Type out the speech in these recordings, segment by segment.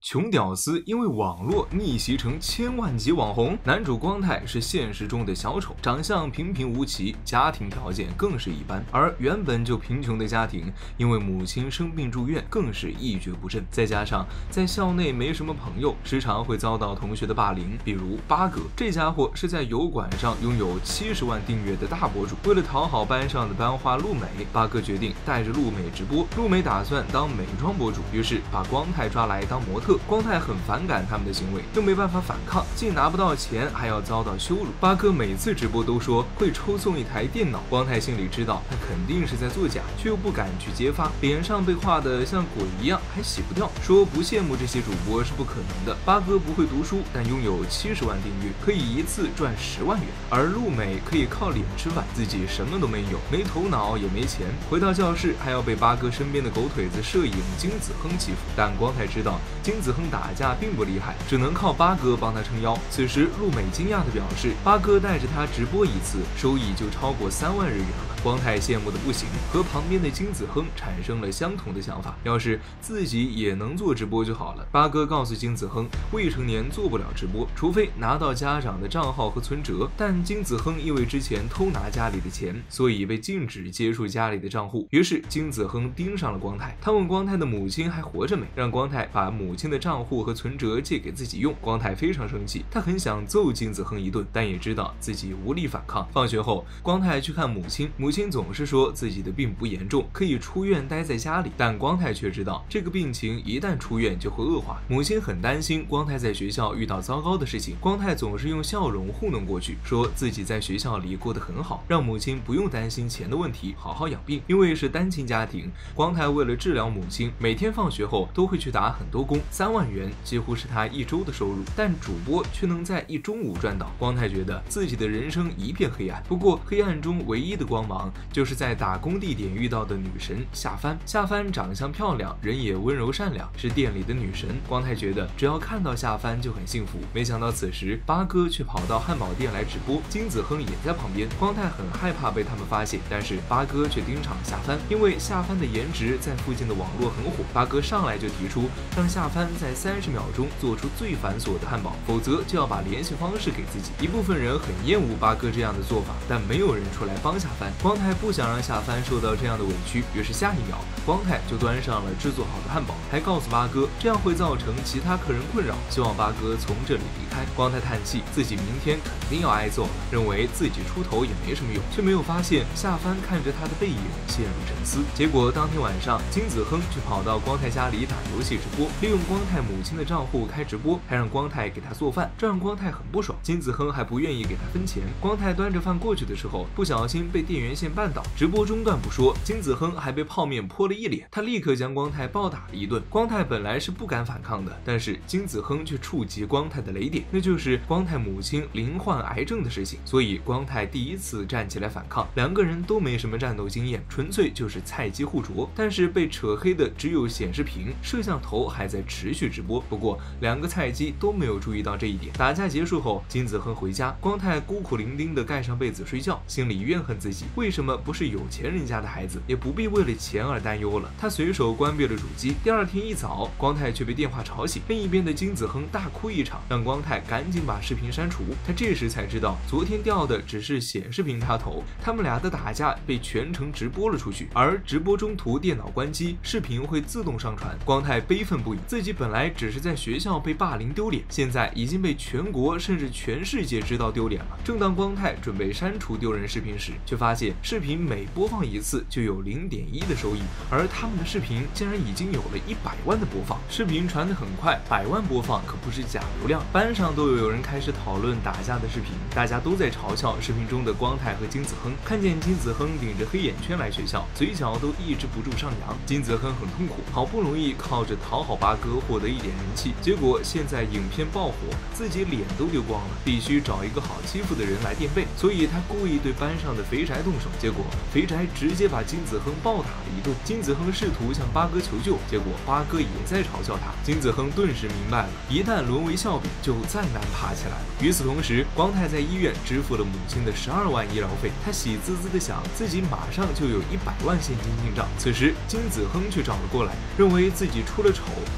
穷屌丝因为网络逆袭成千万级网红，男主光太是现实中的小丑，长相平平无奇，家庭条件更是一般。而原本就贫穷的家庭，因为母亲生病住院，更是一蹶不振。再加上在校内没什么朋友，时常会遭到同学的霸凌。比如八哥，这家伙是在油管上拥有70万订阅的大博主。为了讨好班上的班花陆美，八哥决定带着陆美直播。陆美打算当美妆博主，于是把光太抓来当模特。光太很反感他们的行为，又没办法反抗，既拿不到钱，还要遭到羞辱。八哥每次直播都说会抽送一台电脑，光太心里知道他肯定是在作假，却又不敢去揭发，脸上被画得像鬼一样，还洗不掉，说不羡慕这些主播是不可能的。八哥不会读书，但拥有70万订阅，可以一次赚10万元，而陆美可以靠脸吃饭，自己什么都没有，没头脑也没钱，回到教室还要被八哥身边的狗腿子摄影金子亨欺负。但光太知道金子亨打架并不厉害，只能靠八哥帮他撑腰。此时陆美惊讶地表示，八哥带着他直播一次，收益就超过3万日元了。光太羡慕的不行，和旁边的金子亨产生了相同的想法，要是自己也能做直播就好了。八哥告诉金子亨，未成年做不了直播，除非拿到家长的账号和存折。但金子亨因为之前偷拿家里的钱，所以被禁止接触家里的账户。于是金子亨盯上了光太，他问光太的母亲还活着没，让光太把母亲的账户和存折借给自己用。光太非常生气，他很想揍金子亨一顿，但也知道自己无力反抗。放学后，光太去看母亲，母亲总是说自己的病不严重，可以出院待在家里，但光太却知道这个病情一旦出院就会恶化。母亲很担心光太在学校遇到糟糕的事情，光太总是用笑容糊弄过去，说自己在学校里过得很好，让母亲不用担心钱的问题，好好养病。因为是单亲家庭，光太为了治疗母亲，每天放学后都会去打很多工，3万元几乎是他1周的收入，但主播却能在1中午赚到。光太觉得自己的人生一片黑暗，不过黑暗中唯一的光芒就是在打工地点遇到的女神夏帆。夏帆长相漂亮，人也温柔善良，是店里的女神。光太觉得只要看到夏帆就很幸福。没想到此时八哥却跑到汉堡店来直播，金子亨也在旁边。光太很害怕被他们发现，但是八哥却盯上了夏帆，因为夏帆的颜值在附近的网络很火。八哥上来就提出让夏帆在30秒钟做出最繁琐的汉堡，否则就要把联系方式给自己。一部分人很厌恶八哥这样的做法，但没有人出来帮夏帆。光太不想让夏帆受到这样的委屈，于是下一秒光太就端上了制作好的汉堡，还告诉八哥这样会造成其他客人困扰，希望八哥从这里离开。光太叹气，自己明天肯定要挨揍了，认为自己出头也没什么用，却没有发现夏帆看着他的背影陷入沉思。结果当天晚上，金子亨却跑到光太家里打游戏直播，利用光太母亲的账户开直播，还让光太给他做饭，这让光太很不爽。金子亨还不愿意给他分钱。光太端着饭过去的时候，不小心被电源线绊倒，直播中断不说，金子亨还被泡面泼了一脸，他立刻将光太暴打了一顿。光太本来是不敢反抗的，但是金子亨却触及光太的雷点，那就是光太母亲罹患癌症的事情，所以光太第一次站起来反抗。两个人都没什么战斗经验，纯粹就是菜鸡互啄，但是被扯黑的只有显示屏，摄像头还在持续直播。不过两个菜鸡都没有注意到这一点。打架结束后，金子亨回家，光太孤苦伶仃地盖上被子睡觉，心里怨恨自己为什么不是有钱人家的孩子，也不必为了钱而担忧了。他随手关闭了主机。第二天一早，光太却被电话吵醒，另一边的金子亨大哭一场，让光太赶紧把视频删除。他这时才知道，昨天掉的只是显示屏插头，他们俩的打架被全程直播了出去，而直播中途电脑关机，视频会自动上传。光太悲愤不已，自己本来只是在学校被霸凌丢脸，现在已经被全国甚至全世界知道丢脸了。正当光太准备删除丢人视频时，却发现视频每播放一次就有0.1的收益，而他们的视频竟然已经有了100万的播放。视频传得很快，100万播放可不是假流量。班上都有人开始讨论打架的视频，大家都在嘲笑视频中的光太和金子亨。看见金子亨顶着黑眼圈来学校，嘴角都抑制不住上扬。金子亨很痛苦，好不容易靠着讨好八哥获得一点人气，结果现在影片爆火，自己脸都丢光了，必须找一个好欺负的人来垫背，所以他故意对班上的肥宅动手，结果肥宅直接把金子亨暴打了一顿。金子亨试图向八哥求救，结果八哥也在嘲笑他。金子亨顿时明白了，一旦沦为笑柄，就再难爬起来了。与此同时，光太在医院支付了母亲的12万医疗费，他喜滋滋地想，自己马上就有100万现金进账。此时金子亨却找了过来，认为自己出了丑，光太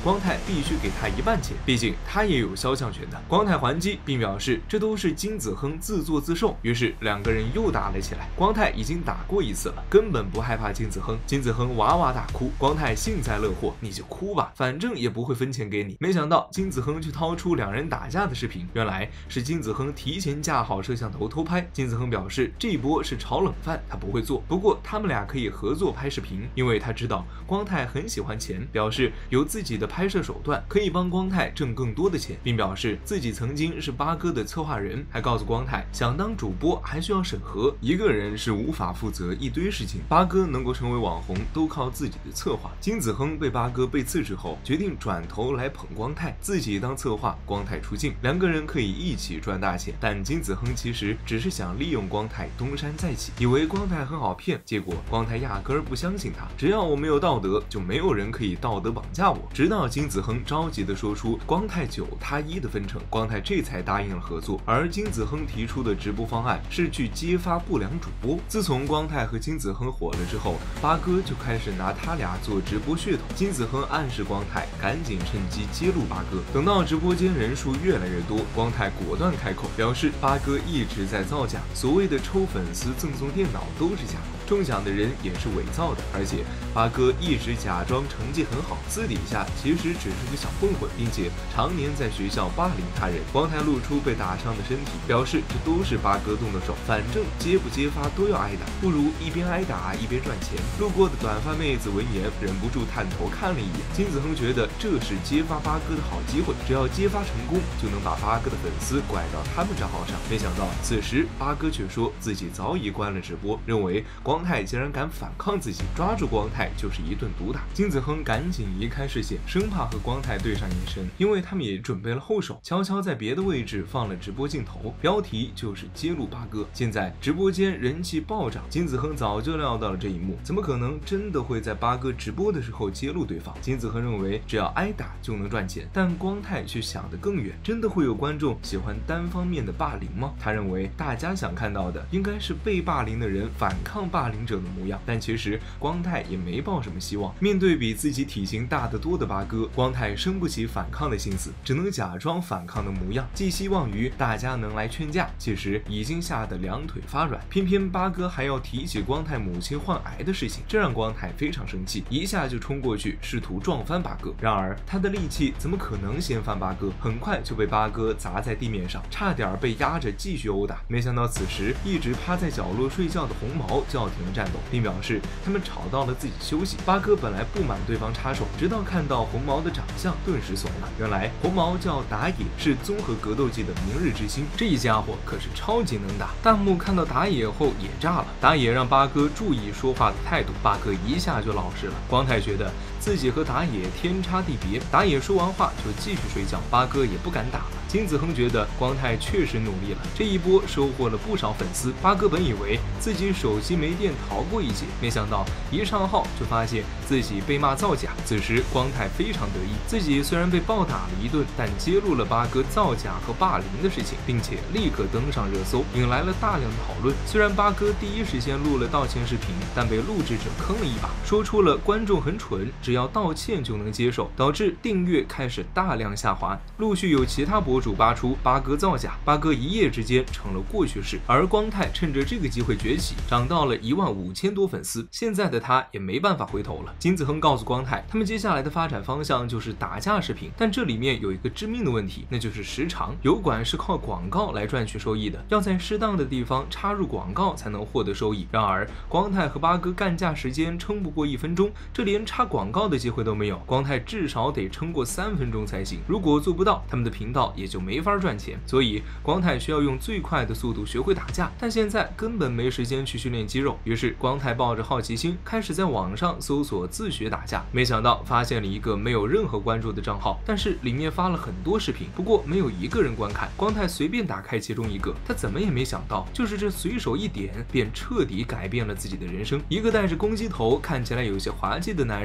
必须给他1半钱，毕竟他也有肖像权的。光太还击，并表示这都是金子亨自作自受。于是2个人又打了起来。光太已经打过1次了，根本不害怕金子亨。金子亨哇哇大哭，光太幸灾乐祸，你就哭吧，反正也不会分钱给你。没想到金子亨却掏出2人打架的视频，原来是金子亨提前架好摄像头偷拍。金子亨表示这一波是炒冷饭，他不会做，不过他们俩可以合作拍视频，因为他知道光太很喜欢钱，表示有自己的拍摄手段可以帮光太挣更多的钱，并表示自己曾经是八哥的策划人，还告诉光太想当主播还需要审核，一个人是无法负责一堆事情，八哥能够成为网红都靠自己的策划。金子亨被八哥背刺之后，决定转头来捧光太，自己当策划，光太出镜，2个人可以一起赚大钱。但金子亨其实只是想利用光太东山再起，以为光太很好骗，结果光太压根儿不相信他，只要我没有道德，就没有人可以道德绑架我。直到金子亨着急地说出光太9他1的分成，光太这才答应了合作。而金子亨提出的直播方案是去揭发不良主播。自从光太和金子亨火了之后，八哥就开始拿他俩做直播噱头。金子亨暗示光太赶紧趁机揭露八哥。等到直播间人数越来越多，光太果断开口，表示八哥一直在造假，所谓的抽粉丝赠送电脑都是假的，中奖的人也是伪造的，而且八哥一直假装成绩很好，私底下其实只是个小混混，并且常年在学校霸凌他人。光太露出被打伤的身体，表示这都是八哥动的手，反正揭不揭发都要挨打，不如一边挨打一边赚钱。路过的短发妹子闻言忍不住探头看了一眼，金子亨觉得这是揭发八哥的好机会，只要揭发成功，就能把八哥的粉丝拐到他们账号上。没想到此时八哥却说自己早已关了直播，认为光太竟然敢反抗自己，抓住光太就是一顿毒打。金子亨赶紧移开视线，生怕和光太对上眼神，因为他们也准备了后手，悄悄在别的位置放了直播镜头，标题就是揭露八哥。现在直播间人气暴涨，金子亨早就料到了这一幕，怎么可能真的会在八哥直播的时候揭露对方？金子亨认为只要挨打就能赚钱，但光太却想得更远，真的会有观众喜欢单方面的霸凌吗？他认为大家想看到的应该是被霸凌的人反抗霸凌者的模样，但其实光太也没抱什么希望。面对比自己体型大得多的八哥，光太生不起反抗的心思，只能假装反抗的模样，寄希望于大家能来劝架，其实已经吓得2腿发软。偏偏八哥还要提起光太母亲患癌的事情，这让光太非常生气，一下就冲过去试图撞翻八哥。然而他的力气怎么可能掀翻八哥，很快就被八哥砸在地面上，差点被压着继续殴打。没想到此时一直趴在角落睡觉的红毛叫停了战斗，并表示他们吵到了自己休息。八哥本来不满对方插手，直到看到红毛的长相顿时怂了，原来红毛叫打野，是综合格斗技的明日之星，这家伙可是超级能打。弹幕看到打野后也炸了，打野让八哥注意说话的态度，八哥一下就老实了。光太觉得自己和打野天差地别，打野说完话就继续睡觉，八哥也不敢打了。金子亨觉得光太确实努力了，这一波收获了不少粉丝。八哥本以为自己手机没电逃过一劫，没想到一上号就发现自己被骂造假。此时光太非常得意，自己虽然被暴打了一顿，但揭露了八哥造假和霸凌的事情，并且立刻登上热搜，引来了大量的讨论。虽然八哥第一时间录了道歉视频，但被录制者坑了一把，说出了观众很蠢，只要道歉就能接受，导致订阅开始大量下滑。陆续有其他博主扒出八哥造假，八哥一夜之间成了过去式。而光太趁着这个机会崛起，涨到了15000多粉丝，现在的他也没办法回头了。金子亨告诉光太，他们接下来的发展方向就是打架视频，但这里面有一个致命的问题，那就是时长。油管是靠广告来赚取收益的，要在适当的地方插入广告才能获得收益。然而光太和八哥干架时间撑不过1分钟，这连插广告的机会都没有，光太至少得撑过3分钟才行。如果做不到，他们的频道也就没法赚钱。所以光太需要用最快的速度学会打架，但现在根本没时间去训练肌肉。于是光太抱着好奇心，开始在网上搜索自学打架。没想到发现了一个没有任何关注的账号，但是里面发了很多视频，不过没有一个人观看。光太随便打开其中一个，他怎么也没想到，就是这随手一点，便彻底改变了自己的人生。一个戴着公鸡头、看起来有些滑稽的男人出现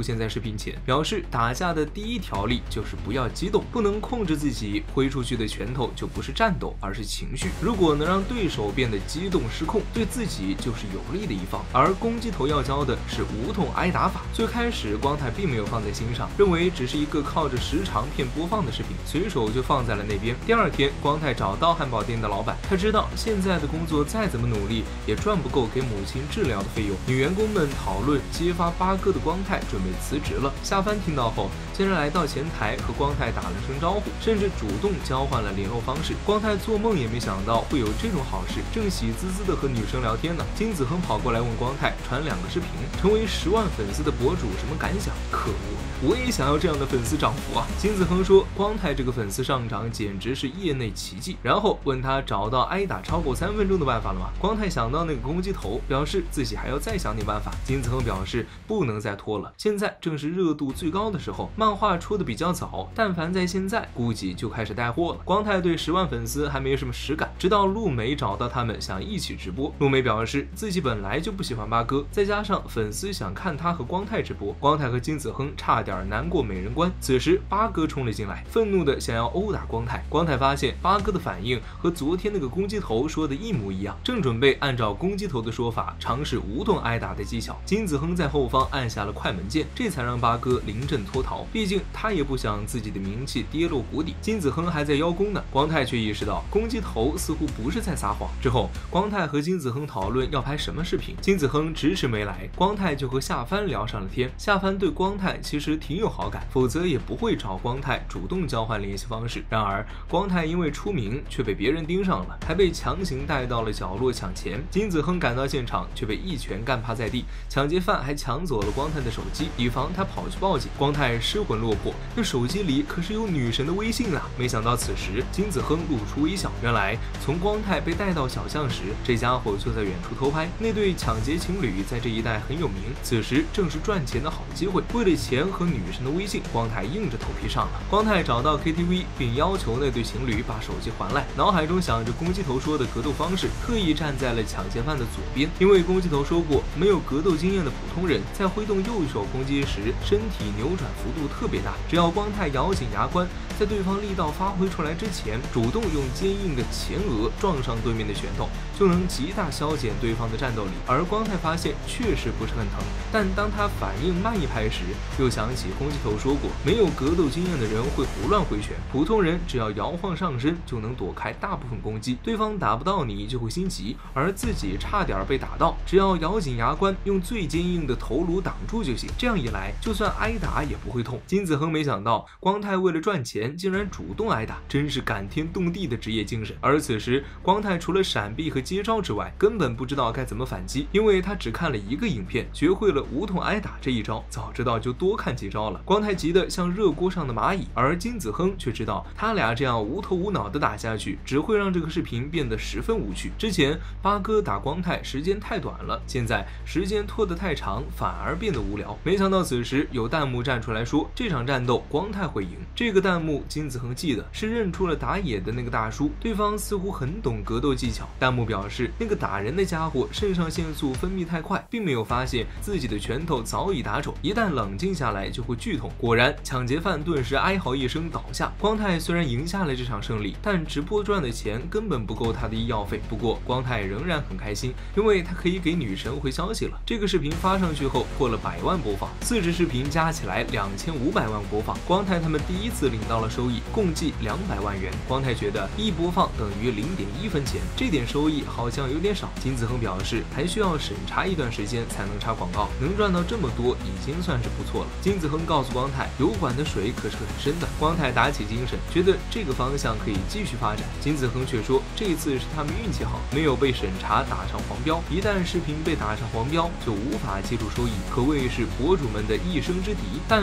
现在视频前，表示打架的第一条例就是不要激动，不能控制自己挥出去的拳头就不是战斗，而是情绪。如果能让对手变得激动失控，对自己就是有利的一方。而公鸡头要教的是无痛挨打法。最开始光太并没有放在心上，认为只是一个靠着时长片播放的视频，随手就放在了那边。第二天，光太找到汉堡店的老板，他知道现在的工作再怎么努力也赚不够给母亲治疗的费用。女员工们讨论揭发八哥的光太准备辞职了。夏帆听到后，竟然来到前台和光太打了声招呼，甚至主动交换了联络方式。光太做梦也没想到会有这种好事，正喜滋滋的和女生聊天呢。金子亨跑过来问光太传2个视频，成为10万粉丝的博主什么感想？可恶，我也想要这样的粉丝涨幅啊！金子亨说，光太这个粉丝上涨简直是业内奇迹。然后问他找到挨打超过3分钟的办法了吗？光太想到那个公鸡头，表示自己还要再想点办法。金子亨表示不能再拖了，现在正是热度最高的时候，漫画出的比较早，但凡在现在估计就开始带货了。光太对10万粉丝还没什么实感，直到陆梅找到他们想一起直播。陆梅表示自己本来就不喜欢八哥，再加上粉丝想看他和光太直播，光太和金子亨差点难过美人关。此时八哥冲了进来，愤怒的想要殴打光太。光太发现八哥的反应和昨天那个公鸡头说的一模一样，正准备按照公鸡头的说法尝试无痛挨打的技巧，金子亨在后方按下了快门键，这才让八哥临阵脱逃。毕竟他也不想自己的名气跌落谷底。金子亨还在邀功呢，光太却意识到公鸡头似乎不是在撒谎。之后光太和金子亨讨论要拍什么视频，金子亨迟迟没来，光太就和夏帆聊上了天。夏帆对光太其实挺有好感，否则也不会找光太主动交换联系方式。然而光太因为出名却被别人盯上了，还被强行带到了角落抢钱。金子亨赶到现场却被一拳干趴在地，抢劫犯还抢走了光太的手机，以防他跑去报警。光太失魂落魄，那手机里可是有女神的微信啊！没想到此时金子亨露出微笑，原来从光太被带到小巷时，这家伙就在远处偷拍。那对抢劫情侣在这一带很有名，此时正是赚钱的好机会。为了钱和女神的微信，光太硬着头皮上了。光太找到 KTV 并要求那对情侣把手机还来，脑海中想着公鸡头说的格斗方式，特意站在了抢劫犯的左边，因为公鸡头说过，没有格斗经验的普通人在挥动右手攻击时，身体扭转幅度特别大，只要光太咬紧牙关，在对方力道发挥出来之前，主动用坚硬的前额撞上对面的拳头，就能极大消减对方的战斗力。而光太发现确实不是很疼，但当他反应慢一拍时，又想起公鸡头说过，没有格斗经验的人会胡乱挥拳，普通人只要摇晃上身就能躲开大部分攻击，对方打不到你就会心急，而自己差点被打到，只要咬紧牙关，用最坚硬的头颅挡住就行。这样一来，就算挨打也不会痛。金子亨没想到光太为了赚钱竟然主动挨打，真是感天动地的职业精神。而此时光太除了闪避和接招之外，根本不知道该怎么反击，因为他只看了一个影片，学会了无痛挨打这一招，早知道就多看几招了。光太急得像热锅上的蚂蚁，而金子亨却知道他俩这样无头无脑的打下去，只会让这个视频变得十分无趣。之前八哥打光太时间太短了，现在时间拖得太长，反而变得无聊。没想到此时有弹幕站出来说这场战斗光太会赢。这个弹幕金子亨记得是认出了打野的那个大叔，对方似乎很懂格斗技巧。弹幕表示那个打人的家伙肾上腺素分泌太快，并没有发现自己的拳头早已打肿，一旦冷静下来就会剧痛。果然抢劫犯顿时哀嚎一声倒下。光太虽然赢下了这场胜利，但直播赚的钱根本不够他的医药费。不过光太仍然很开心，因为他可以给女神回消息了。这个视频发上去后破了100万播放，4支视频加起来2500万播放。光太他们第一次领到了收益，共计200万元。光太觉得1播放等于0.1分钱，这点收益好像有点少。金子亨表示还需要审查一段时间才能插广告，能赚到这么多已经算是不错了。金子亨告诉光太，油管的水可是很深的。光太打起精神，觉得这个方向可以继续发展。金子亨却说这次是他们运气好，没有被审查打上黄标，一旦视频被打上黄标就无法接触收益，可谓是博主们的一生之敌。但凡涉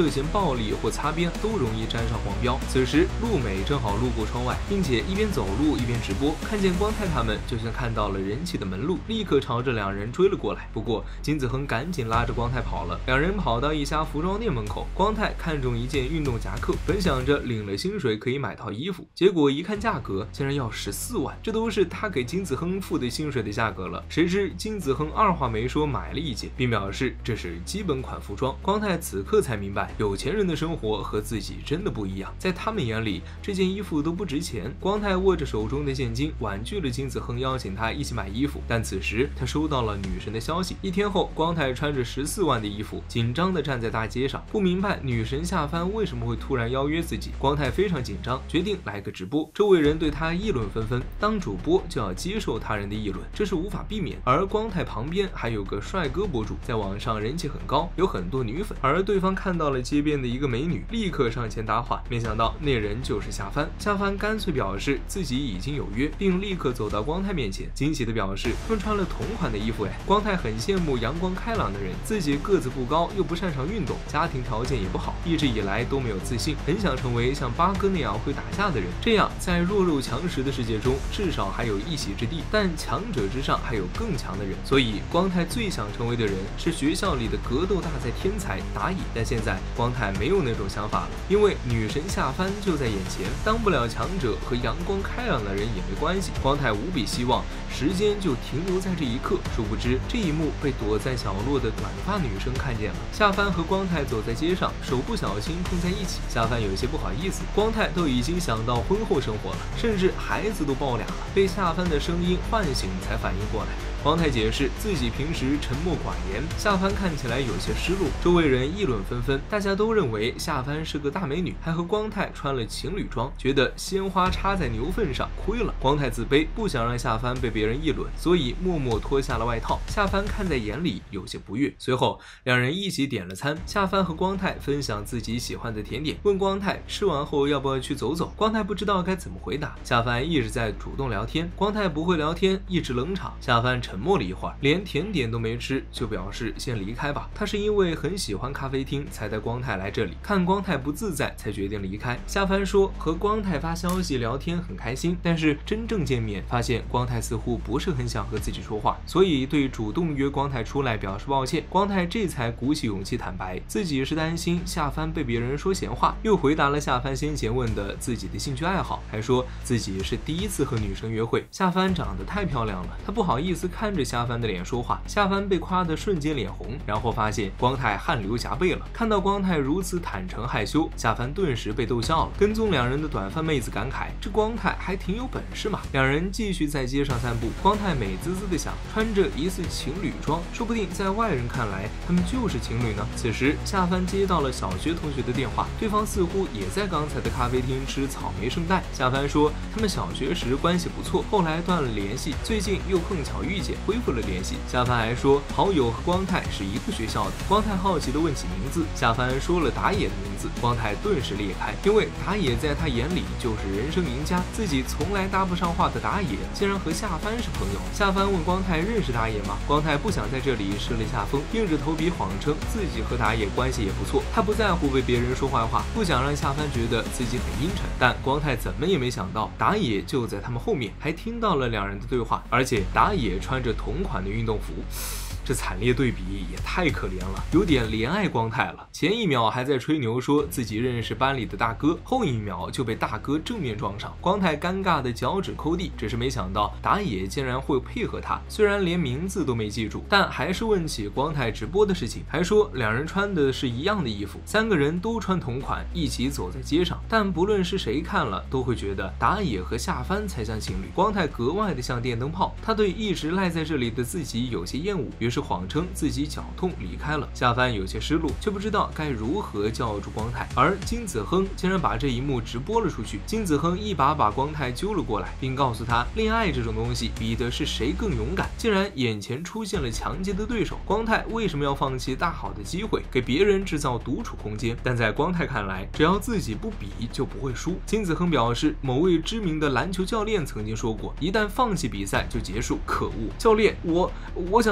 涉嫌暴力或擦边都容易沾上黄标。此时陆美正好路过窗外，并且一边走路一边直播，看见光太他们就像看到了人气的门路，立刻朝着两人追了过来。不过金子亨赶紧拉着光太跑了。两人跑到一家服装店门口，光太看中一件运动夹克，本想着领了薪水可以买套衣服，结果一看价格竟然要14万，这都是他给金子亨付的薪水的价格了。谁知金子亨二话没说买了一件，并表示这是基本款服装。光太此刻才明白，有钱人的生活和自己真的不一样，在他们眼里这件衣服都不值钱。光太握着手中的现金，婉拒了金子亨邀请他一起买衣服，但此时他收到了女神的消息。一天后，光太穿着14万的衣服，紧张地站在大街上，不明白女神夏帆为什么会突然邀约自己。光太非常紧张，决定来个直播。周围人对他议论纷纷，当主播就要接受他人的议论，这是无法避免。而光太旁边还有个帅哥博主，在网上人气很高，有很多女粉。而对方看到了街边的一个美女，立刻上前搭话，没想到那人就是夏帆。夏帆干脆表示自己已经有约，并立刻走到光太面前，惊喜地表示他们穿了同款的衣服。光太很羡慕阳光开朗的人，自己个子不高，又不擅长运动，家庭条件也不好，一直以来都没有自信，很想成为像八哥那样会打架的人，这样在弱肉强食的世界中至少还有一席之地。但强者之上还有更强的人，所以光太最想成为的人是学校里的格斗大赛天才打野。但现在光太没有那种想法了，因为女神夏帆就在眼前，当不了强者和阳光开朗的人也没关系。光太无比希望时间就停留在这一刻，殊不知这一幕被躲在角落的短发女生看见了。夏帆和光太走在街上，手不小心碰在一起，夏帆有些不好意思。光太都已经想到婚后生活了，甚至孩子都抱俩了，被夏帆的声音唤醒才反应过来。光太解释自己平时沉默寡言，夏帆看起来有些失落，周围人议论纷纷，大家都认为夏帆是个大美女，还和光太穿了情侣装，觉得鲜花插在牛粪上亏了。光太自卑，不想让夏帆被别人议论，所以默默脱下了外套。夏帆看在眼里，有些不悦。随后两人一起点了餐，夏帆和光太分享自己喜欢的甜点，问光太吃完后要不要去走走。光太不知道该怎么回答，夏帆一直在主动聊天，光太不会聊天，一直冷场。夏帆沉默了一会儿，连甜点都没吃，就表示先离开吧。他是因为很喜欢咖啡厅才带光太来这里，看光太不自在才决定离开。夏帆说和光太发消息聊天很开心，但是真正见面发现光太似乎不是很想和自己说话，所以对主动约光太出来表示抱歉。光太这才鼓起勇气坦白自己是担心夏帆被别人说闲话，又回答了夏帆先前问的自己的兴趣爱好，还说自己是第一次和女生约会。夏帆长得太漂亮了，他不好意思看着夏帆的脸说话。夏帆被夸得瞬间脸红，然后发现光太汗流浃背了。看到光太如此坦诚害羞，夏帆顿时被逗笑了。跟踪两人的短发妹子感慨，这光太还挺有本事嘛。两人继续在街上散步，光太美滋滋的想，穿着疑似情侣装，说不定在外人看来他们就是情侣呢。此时夏帆接到了小学同学的电话，对方似乎也在刚才的咖啡厅吃草莓圣代。夏帆说他们小学时关系不错，后来断了联系，最近又碰巧遇见，恢复了联系。夏帆还说好友和光太是一个学校的。光太好奇地问起名字，夏帆说了打野的名字，光太顿时裂开，因为打野在他眼里就是人生赢家，自己从来搭不上话的打野竟然和夏帆是朋友。夏帆问光太认识打野吗？光太不想在这里失了下风，硬着头皮谎称自己和打野关系也不错，他不在乎被别人说坏话，不想让夏帆觉得自己很阴沉。但光太怎么也没想到打野就在他们后面，还听到了两人的对话，而且打野穿着同款的运动服。这惨烈对比也太可怜了，有点怜爱光太了。前一秒还在吹牛说自己认识班里的大哥，后一秒就被大哥正面撞上，光太尴尬的脚趾抠地。只是没想到打野竟然会配合他，虽然连名字都没记住，但还是问起光太直播的事情，还说两人穿的是一样的衣服，三个人都穿同款，一起走在街上。但不论是谁看了都会觉得打野和夏帆才像情侣，光太格外的像电灯泡。他对一直赖在这里的自己有些厌恶，于是谎称自己脚痛离开了。夏帆有些失落，却不知道该如何叫住光太，而金子亨竟然把这一幕直播了出去。金子亨一把把光太揪了过来，并告诉他恋爱这种东西比的是谁更勇敢。竟然眼前出现了强劲的对手，光太为什么要放弃大好的机会，给别人制造独处空间？但在光太看来，只要自己不比就不会输。金子亨表示，某位知名的篮球教练曾经说过，一旦放弃比赛就结束。可恶，教练，我想谈恋爱。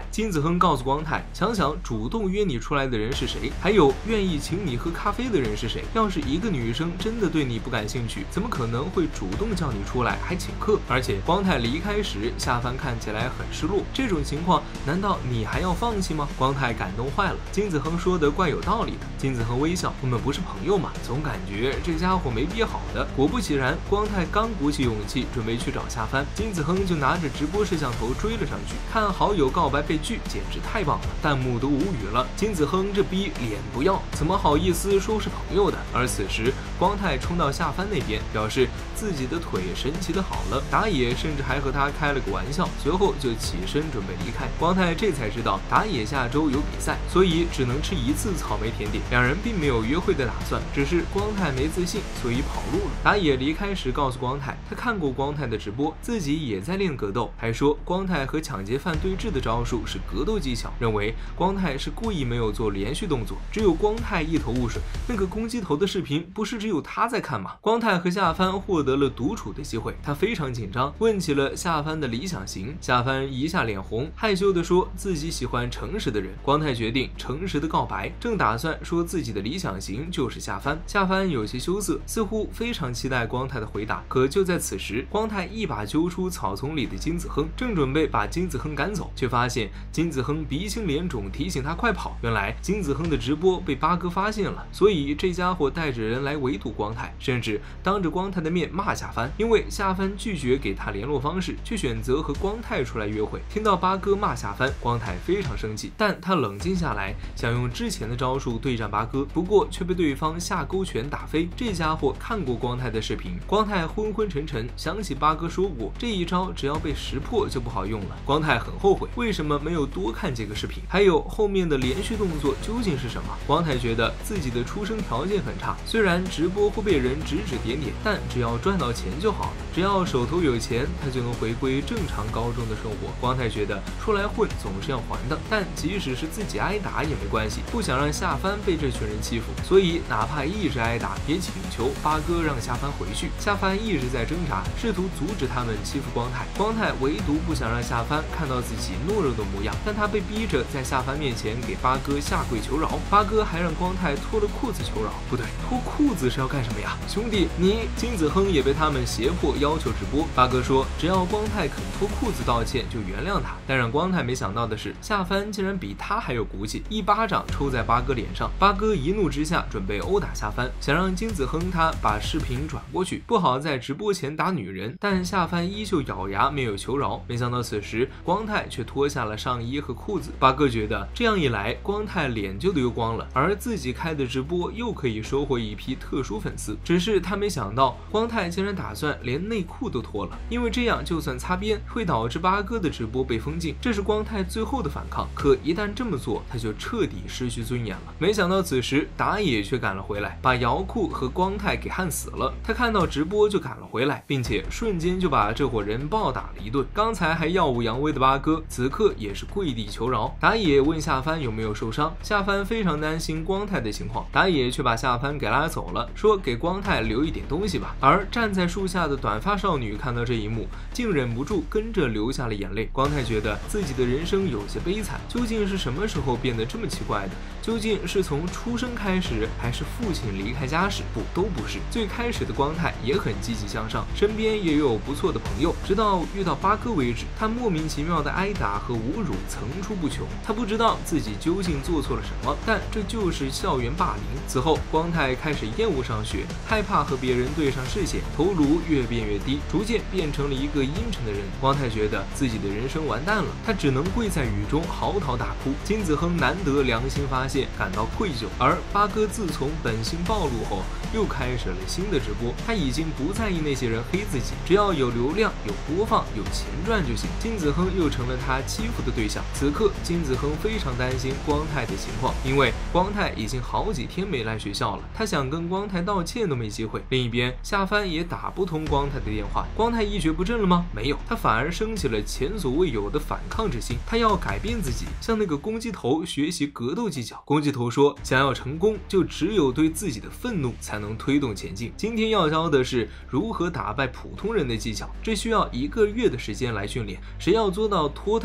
态。金子亨告诉光太，想想主动约你出来的人是谁，还有愿意请你喝咖啡的人是谁。要是一个女生真的对你不感兴趣，怎么可能会主动叫你出来还请客？而且光太离开时，夏帆看起来很失落，这种情况难道你还要放弃吗？光太感动坏了。金子亨说的怪有道理的。金子亨微笑，我们不是朋友嘛，总感觉这家伙没憋好的。果不其然，光太刚鼓起勇气准备去找夏帆，金子亨就拿着直播摄像头追了上去。看好友告白被拒，简直太棒了，弹幕都无语了。金子亨这逼脸不要，怎么好意思说是朋友的？而此时光太冲到夏帆那边，表示自己的腿神奇的好了。打野甚至还和他开了个玩笑，随后就起身准备离开。光太这才知道打野下周有比赛，所以只能吃一次草莓甜点。两人并没有约会的打算，只是光太没自信，所以跑路了。打野离开时告诉光太，他看过光太的直播，自己也在练格斗，还说光太和抢劫犯对峙的招数是格斗技巧，认为光太是故意没有做连续动作。只有光太一头雾水，那个公鸡头的视频不是只有他在看吗？光太和夏帆获得了独处的机会，他非常紧张，问起了夏帆的理想型。夏帆一下脸红，害羞地说自己喜欢诚实的人。光太决定诚实的告白，正打算说自己的理想型就是夏帆。夏帆有些羞涩，似乎非常期待光太的回答。可就在此时，光太一把揪出草丛里的金子亨，正准备把金子亨赶走，却发现金子亨鼻青脸肿，提醒他快跑。原来金子亨的直播被八哥发现了，所以这家伙带着人来围堵光太，甚至当着光太的面骂夏帆，因为夏帆拒绝给他联络方式，却选择和光太出来约会。听到八哥骂夏帆，光太非常生气，但他冷静下来，想用之前的招数对战八哥，不过却被对方下勾拳打飞。这家伙看过光太的视频，光太昏昏沉沉，想起八哥说过这一招只要被识破就不好用了。光太很后悔，为什么没有多看几个视频，还有后面的连续动作究竟是什么？光太觉得自己的出生条件很差，虽然直播会被人指指点点，但只要赚到钱就好了，只要手头有钱，他就能回归正常高中的生活。光太觉得出来混总是要还的，但即使是自己挨打也没关系，不想让夏帆被这群人欺负，所以哪怕一直挨打，也请求八哥让夏帆回去。夏帆一直在挣扎，试图阻止他们欺负光太。光太唯独不想让夏帆看到自己懦弱的模样，但他被逼着在夏帆面前给八哥下跪求饶。八哥还让光太脱了裤子求饶，不对，脱裤子是要干什么呀？兄弟，你金子亨也被他们胁迫要求直播。八哥说只要光太肯脱裤子道歉就原谅他，但让光太没想到的是，夏帆竟然比他还有骨气，一巴掌抽在八哥脸上。八哥一怒之下准备殴打夏帆，想让金子亨他把视频转过去，不好在直播前打女人，但夏帆依旧咬牙没有求饶。没想到此时光太却脱下了上衣和裤子。八哥觉得这样一来，光太脸就丢光了，而自己开的直播又可以收获一批特殊粉丝。只是他没想到光太竟然打算连内裤都脱了，因为这样就算擦边会导致八哥的直播被封禁，这是光太最后的反抗。可一旦这么做，他就彻底失去尊严了。没想到此时打野却赶了回来，把姚库和光太给焊死了。他看到直播就赶了回来，并且瞬间就把这伙人暴打了一顿。刚才还耀武扬威的八哥，此刻也是跪地求饶。打野问夏帆有没有受伤，夏帆非常担心光太的情况，打野却把夏帆给拉走了，说给光太留一点东西吧。而站在树下的短发少女看到这一幕，竟忍不住跟着流下了眼泪。光太觉得自己的人生有些悲惨，究竟是什么时候变得这么奇怪的？究竟是从出生开始，还是父亲离开家时？不，都不是。最开始的光太也很积极向上，身边也有不错的朋友，直到遇到八哥为止，他莫名其妙的挨打和侮辱层出不穷。他不知道自己究竟做错了什么，但这就是校园霸凌。此后，光太开始厌恶上学，害怕和别人对上视线，头颅越变越低，逐渐变成了一个阴沉的人。光太觉得自己的人生完蛋了，他只能跪在雨中嚎啕大哭。金子亨难得良心发现，感到愧疚。而八哥自从本性暴露后，又开始了新的直播。他已经不在意那些人黑自己，只要有流量、有播放、有钱赚就行。金子亨又成了他欺负的对象。此刻，金子亨非常担心光太的情况，因为光太已经好几天没来学校了，他想跟光太道歉都没机会。另一边，夏帆也打不通光太的电话。光太一蹶不振了吗？没有，他反而升起了前所未有的反抗之心。他要改变自己，向那个公鸡头学习格斗技巧。公鸡头说，想要成功，就只有对自己的愤怒才能推动前进。今天要教的是如何打败普通人的技巧，这需要1个月的时间来训练。谁要做到脱胎换骨，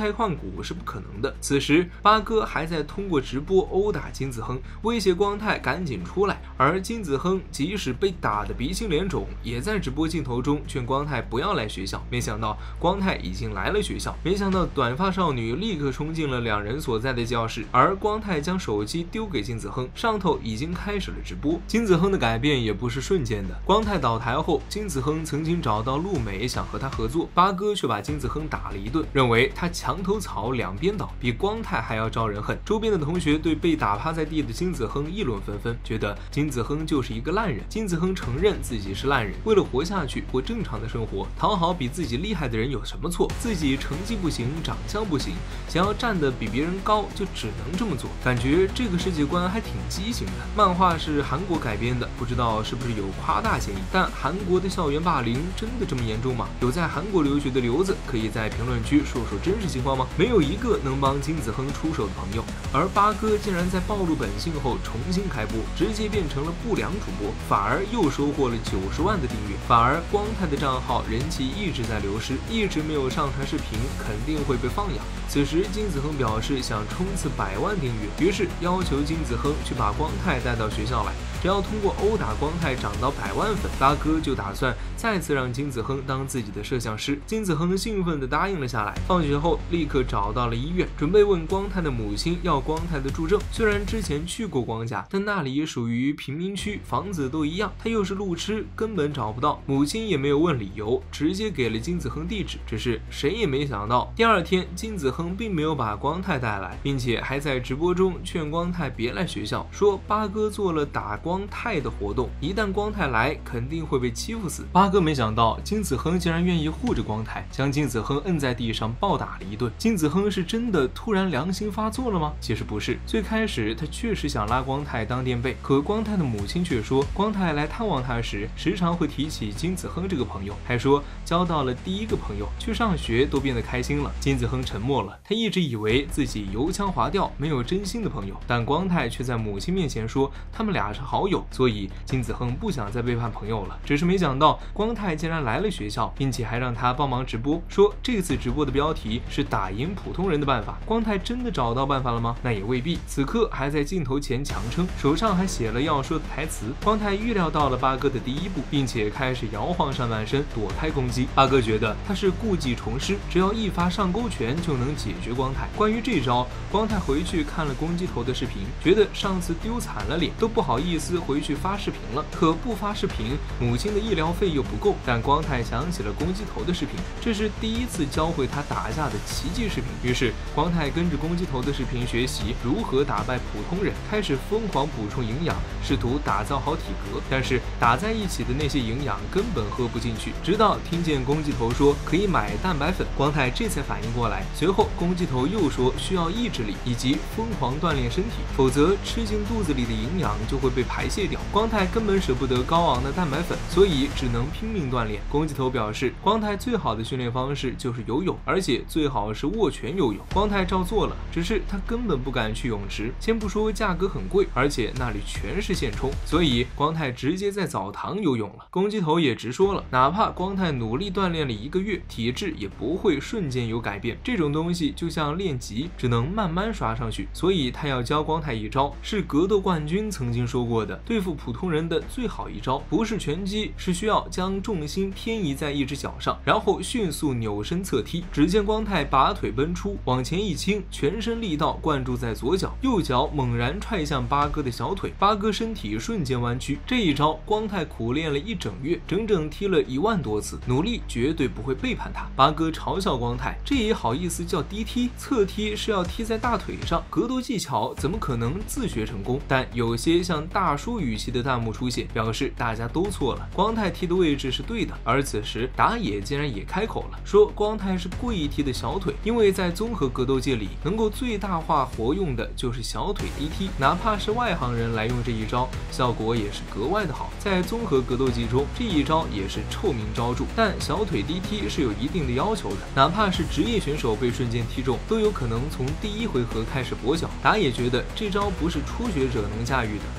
虎是不可能的。此时八哥还在通过直播殴打金子亨，威胁光太赶紧出来，而金子亨即使被打得鼻青脸肿，也在直播镜头中劝光太不要来学校。没想到光太已经来了学校，没想到短发少女立刻冲进了两人所在的教室，而光太将手机丢给金子亨，上头已经开始了直播。金子亨的改变也不是瞬间的，光太倒台后，金子亨曾经找到陆美想和他合作，八哥却把金子亨打了一顿，认为他墙头草两边倒，比光太还要招人恨。周边的同学对被打趴在地的金子亨议论纷纷，觉得金子亨就是一个烂人。金子亨承认自己是烂人，为了活下去，过正常的生活，讨好比自己厉害的人有什么错？自己成绩不行，长相不行，想要站得比别人高，就只能这么做。感觉这个世界观还挺畸形的。漫画是韩国改编的，不知道是不是有夸大嫌疑，但韩国的校园霸凌真的这么严重吗？有在韩国留学的留子可以在评论区说说真实情况吗？没有一个能帮金子亨出手的朋友，而八哥竟然在暴露本性后重新开播，直接变成了不良主播，反而又收获了90万的订阅。反而光太的账号人气一直在流失，一直没有上传视频，肯定会被放养。此时金子亨表示想冲刺100万订阅，于是要求金子亨去把光太带到学校来，只要通过殴打光太涨到100万粉，八哥就打算再次让金子亨当自己的摄像师。金子亨兴奋地答应了下来，放学后立刻找到了医院，准备问光太的母亲要光太的住证。虽然之前去过光家，但那里属于贫民区，房子都一样，他又是路痴，根本找不到。母亲也没有问理由，直接给了金子亨地址。只是谁也没想到，第二天金子亨并没有把光太带来，并且还在直播中劝光太别来学校，说八哥做了打光太的活动，一旦光太来，肯定会被欺负死。八哥没想到金子亨竟然愿意护着光太，将金子亨摁在地上暴打了一顿。金子亨是真的突然良心发作了吗？其实不是，最开始他确实想拉光太当垫背，可光太的母亲却说，光太来探望他时，时常会提起金子亨这个朋友，还说交到了第一个朋友，去上学都变得开心了。金子亨沉默了，他一直以为自己油腔滑调，没有真心的朋友，但光太却在母亲面前说他们俩是好友，所以金子亨不想再背叛朋友了。只是没想到光太竟然来了学校，并且还让他帮忙直播，说这次直播的标题是打赢普通人的办法。光太真的找到办法了吗？那也未必，此刻还在镜头前强撑，手上还写了要说的台词。光太预料到了八哥的第一步，并且开始摇晃上半身躲开攻击。八哥觉得他是故技重施，只要一发上勾拳就能解决光太。关于这招，光太回去看了公鸡头的视频，觉得上次丢惨了脸，都不好意思回去发视频了。可不发视频，母亲的医疗费又不够。但光太想起了公鸡头的视频，这是第一次教会他打架的奇迹视频。于是光太跟着公鸡头的视频学习如何打败普通人，开始疯狂补充营养，试图打造好体格。但是打在一起的那些营养根本喝不进去，直到听见公鸡头说可以买蛋白粉，光太这才反应过来。随后公鸡头又说需要意志力以及疯狂锻炼身体，否则吃进肚子里的营养就会被排泄掉。光太根本舍不得高昂的蛋白粉，所以只能拼命锻炼。公鸡头表示，光太最好的训练方式就是游泳，而且最好是握拳游泳。光太照做了，只是他根本不敢去泳池，先不说价格很贵，而且那里全是现冲，所以光太直接在澡堂游泳了。公鸡头也直说了，哪怕光太努力锻炼了1个月，体质也不会瞬间有改变，这种东西就像练级，只能慢慢刷上去。所以他要教光太一招，是格斗冠军曾经说过的，对付普通人的最好一招不是拳击，是需要将重心偏移在一只脚上，然后迅速扭身侧踢。只见光太拔腿奔出，往前一倾，全身力道灌注在左脚，右脚猛然踹向八哥的小腿，八哥身体瞬间弯曲。这一招光太苦练了1整月，整整踢了1万多次，努力绝对不会背叛他。八哥嘲笑光太，这也好意思叫低踢？侧踢是要踢在大腿上，格斗技巧怎么可能自学成功？但有些像大叔语气的弹幕出现，表示大家都错了，光太踢的位置是对的。而此时打野竟然也开口了，说光太是故意踢的小腿，因为在综合格斗界里，能够最大化活用的就是小腿低踢，哪怕是外行人来用这一招，效果也是格外的好。在综合格斗技中，这一招也是臭名昭著。但小腿低踢是有一定的要求的，哪怕是职业选手被瞬间踢中，都有可能从第1回合开始跛脚。打野觉得这招不是初学者能驾驭的，先前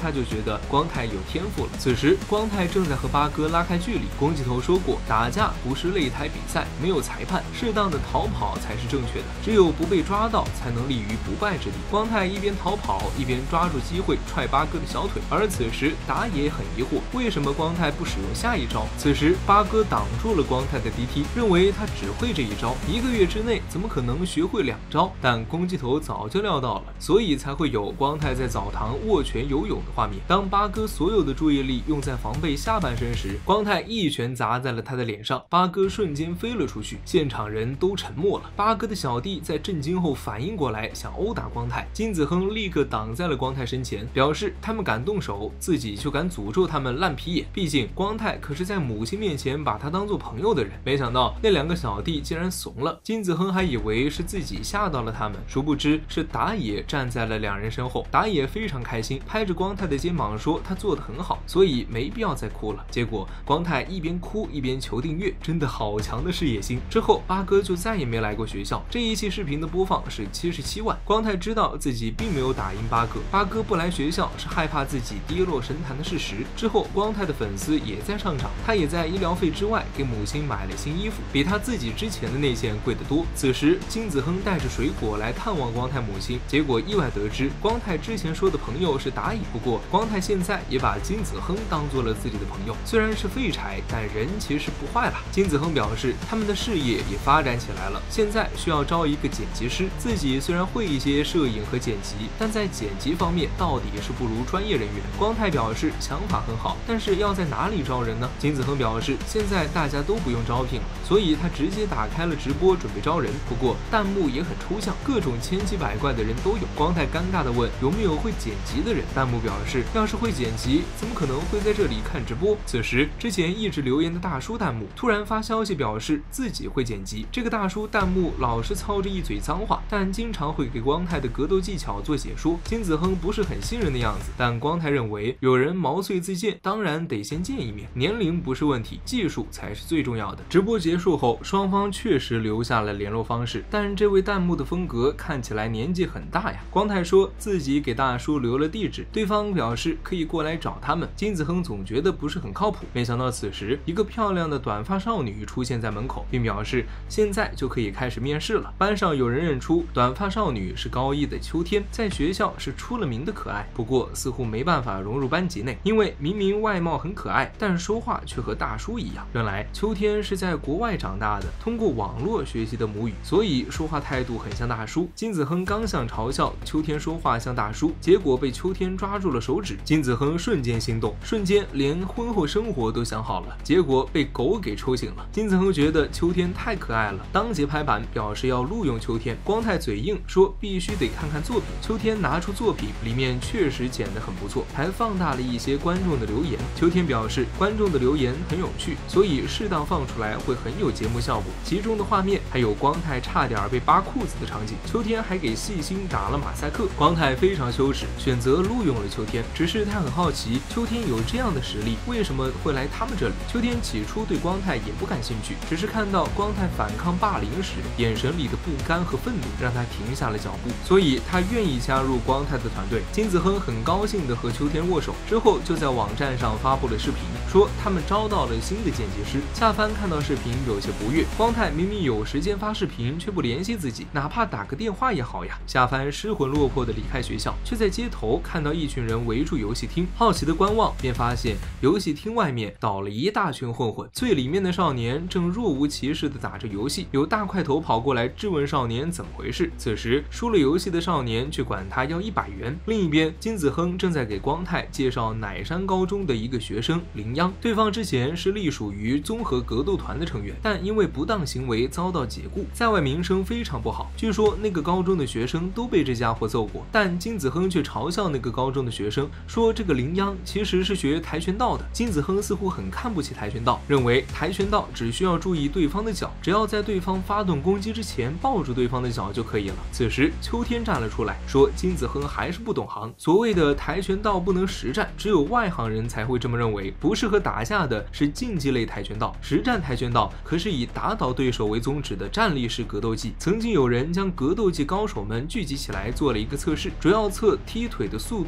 他就觉得光太有天赋了。此时光太正在和八哥拉开距离。宫崎头说过，打架不是擂台比赛，没有裁判，适当的逃跑才是正确的，只有不被抓到才能立于不败之地。光太一边逃跑一边抓住机会踹八哥的小腿，而此时打野很疑惑，为什么光太不使用下一招？此时八哥挡住了光太的 DT， 认为他只会这一招，1个月之内怎么可能学会2招？但公鸡头早就料到了，所以才会有光太在澡堂握拳游泳的画面。当八哥所有的注意力用在防备下半身时，光太一拳砸在了他的脸上，八哥瞬间飞了出去，现场人都沉默了。八哥的小弟在震惊后反应过来，想殴打光太，金子亨立刻挡在了光太身前，表示他们敢动手，自己就敢诅咒他们烂皮眼。毕竟光太可是在母亲面前把他当做朋友的人。没想到那2个小弟竟然怂了，金子亨还以为是自己吓到了他们，殊不知是打野站在了2人身后。打野非常开心，拍着光太的肩膀说他做得很好，所以没必要再哭了。结果光太一边哭一边求订阅，真的好强的事业心。之后八哥就再也没来过学校。这一期视频的播放是77万。光太知道自己并没有打赢八哥，八哥不来学校是害怕自己跌落神坛的事实。之后光太的粉丝也在上涨，他也在医疗费之外给母亲买了新衣服，比他自己之前的那件贵得多。此时金子亨带着水果来探望光太母亲，结果意外得知光太之前说的朋友是打野，不过光太现在也把金子亨当做了自己的朋友，虽然是废柴，但人其实不坏吧。金子亨表示他们的事业也发展起来了，现在需要招一个剪辑师，自己虽然会一些摄影和剪辑，但在剪辑方面到底是不如专业人员。光太表示想法很好，但是要在哪里招人呢？金子亨表示现在大家都不用招聘了，所以他直接打开了直播准备招人，不过弹幕也很抽象，各种千奇百怪的人都有。光太尴尬地问有没有会剪辑的人，弹幕表示要是会剪辑怎么可能会在这里看直播。此时之前一直留言的大叔弹幕突然发消息表示自己会剪辑，这个大叔弹幕老是操着一嘴脏话，但经常会给光太的格斗技巧做解说。金子亨不是很信任的样子，但光太认为有人毛遂自荐，当然得先见一面，年龄不是问题，技术才是最重要的。直播结束后，双方确实留下了联络方式，但这位弹幕的风格看起来年纪很大呀。光太说自己给大叔留了地址，对方表示可以过来找他们。金子亨总觉得不是很靠谱，没想到此时一个漂亮的短发少女出现在门口，并表示现在就可以开始面试了。班上有人认出短发少女是高一的秋天，在学校是出了名的可爱，不过似乎没办法融入班级内，因为明明外貌很可爱，但说话却和大叔一样。原来秋天是在国外长大的，通过网络学习的母语，所以说话态度很像大叔。金子亨刚想嘲笑秋天说话像大叔，结果被秋天抓住了手指，金子亨瞬间心动，瞬间连婚后生活都想好了，结果被狗给抽醒了。金子亨觉得秋天太可爱了，当即拍板表示要录用秋天。光太嘴硬说必须得看看作品，秋天拿出作品，里面确实剪得很不错，还放大了一些观众的留言。秋天表示观众的留言很有趣，所以适当放出来会很有节目效果，其中的画面还有光太差点被扒裤子的场景，秋天还给细心打了马赛克。光太非常羞耻，选择录用了秋天，只是他很好奇秋天有这样的实力，为什么会来他们这里。秋天起初对光太也不感兴趣，只是看到光太反抗霸凌时眼神里的不甘和愤怒让他停下了脚步，所以他愿意加入光太的团队。金子亨很高兴地和秋天握手，之后就在网站上发布了视频，说他们招到了新的剪辑师。下番看到视频有些不悦，光太明明有时间发视频却不联系自己，哪怕打个电话也好呀。下番失魂落魄地离开学校，却在街头看到一群人围住游戏厅，好奇的观望，便发现游戏厅外面倒了一大群混混，最里面的少年正若无其事地打着游戏，有大块头跑过来质问少年怎么回事。此时输了游戏的少年却管他要100元。另一边，金子亨正在给光太介绍乃山高中的一个学生林央，对方之前是隶属于综合格斗团的成员，但因为不当行为遭到解雇，在外名声非常不好。据说那个高中的学生都被这家伙揍过，但金子亨却嘲笑那个高中的学生，说这个林央其实是学跆拳道的。金子亨似乎很看不起跆拳道，认为跆拳道只需要注意对方的脚，只要在对方发动攻击之前抱住对方的脚就可以了。此时秋天站了出来，说金子亨还是不懂行，所谓的跆拳道不能实战，只有外行人才会这么认为，不适合打架的是竞技类跆拳道，实战跆拳道可是以打倒对手为宗旨的站立式格斗技。曾经有人将格斗技高手们聚集起来做了一个测试，主要测踢腿的速度与威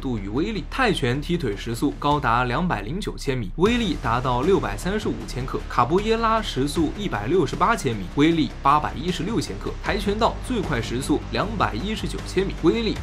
威力。泰拳踢腿时速高达209千米，威力达到635千克；卡波耶拉时速168千米，威力816千克；跆拳道最快时速219千米，威力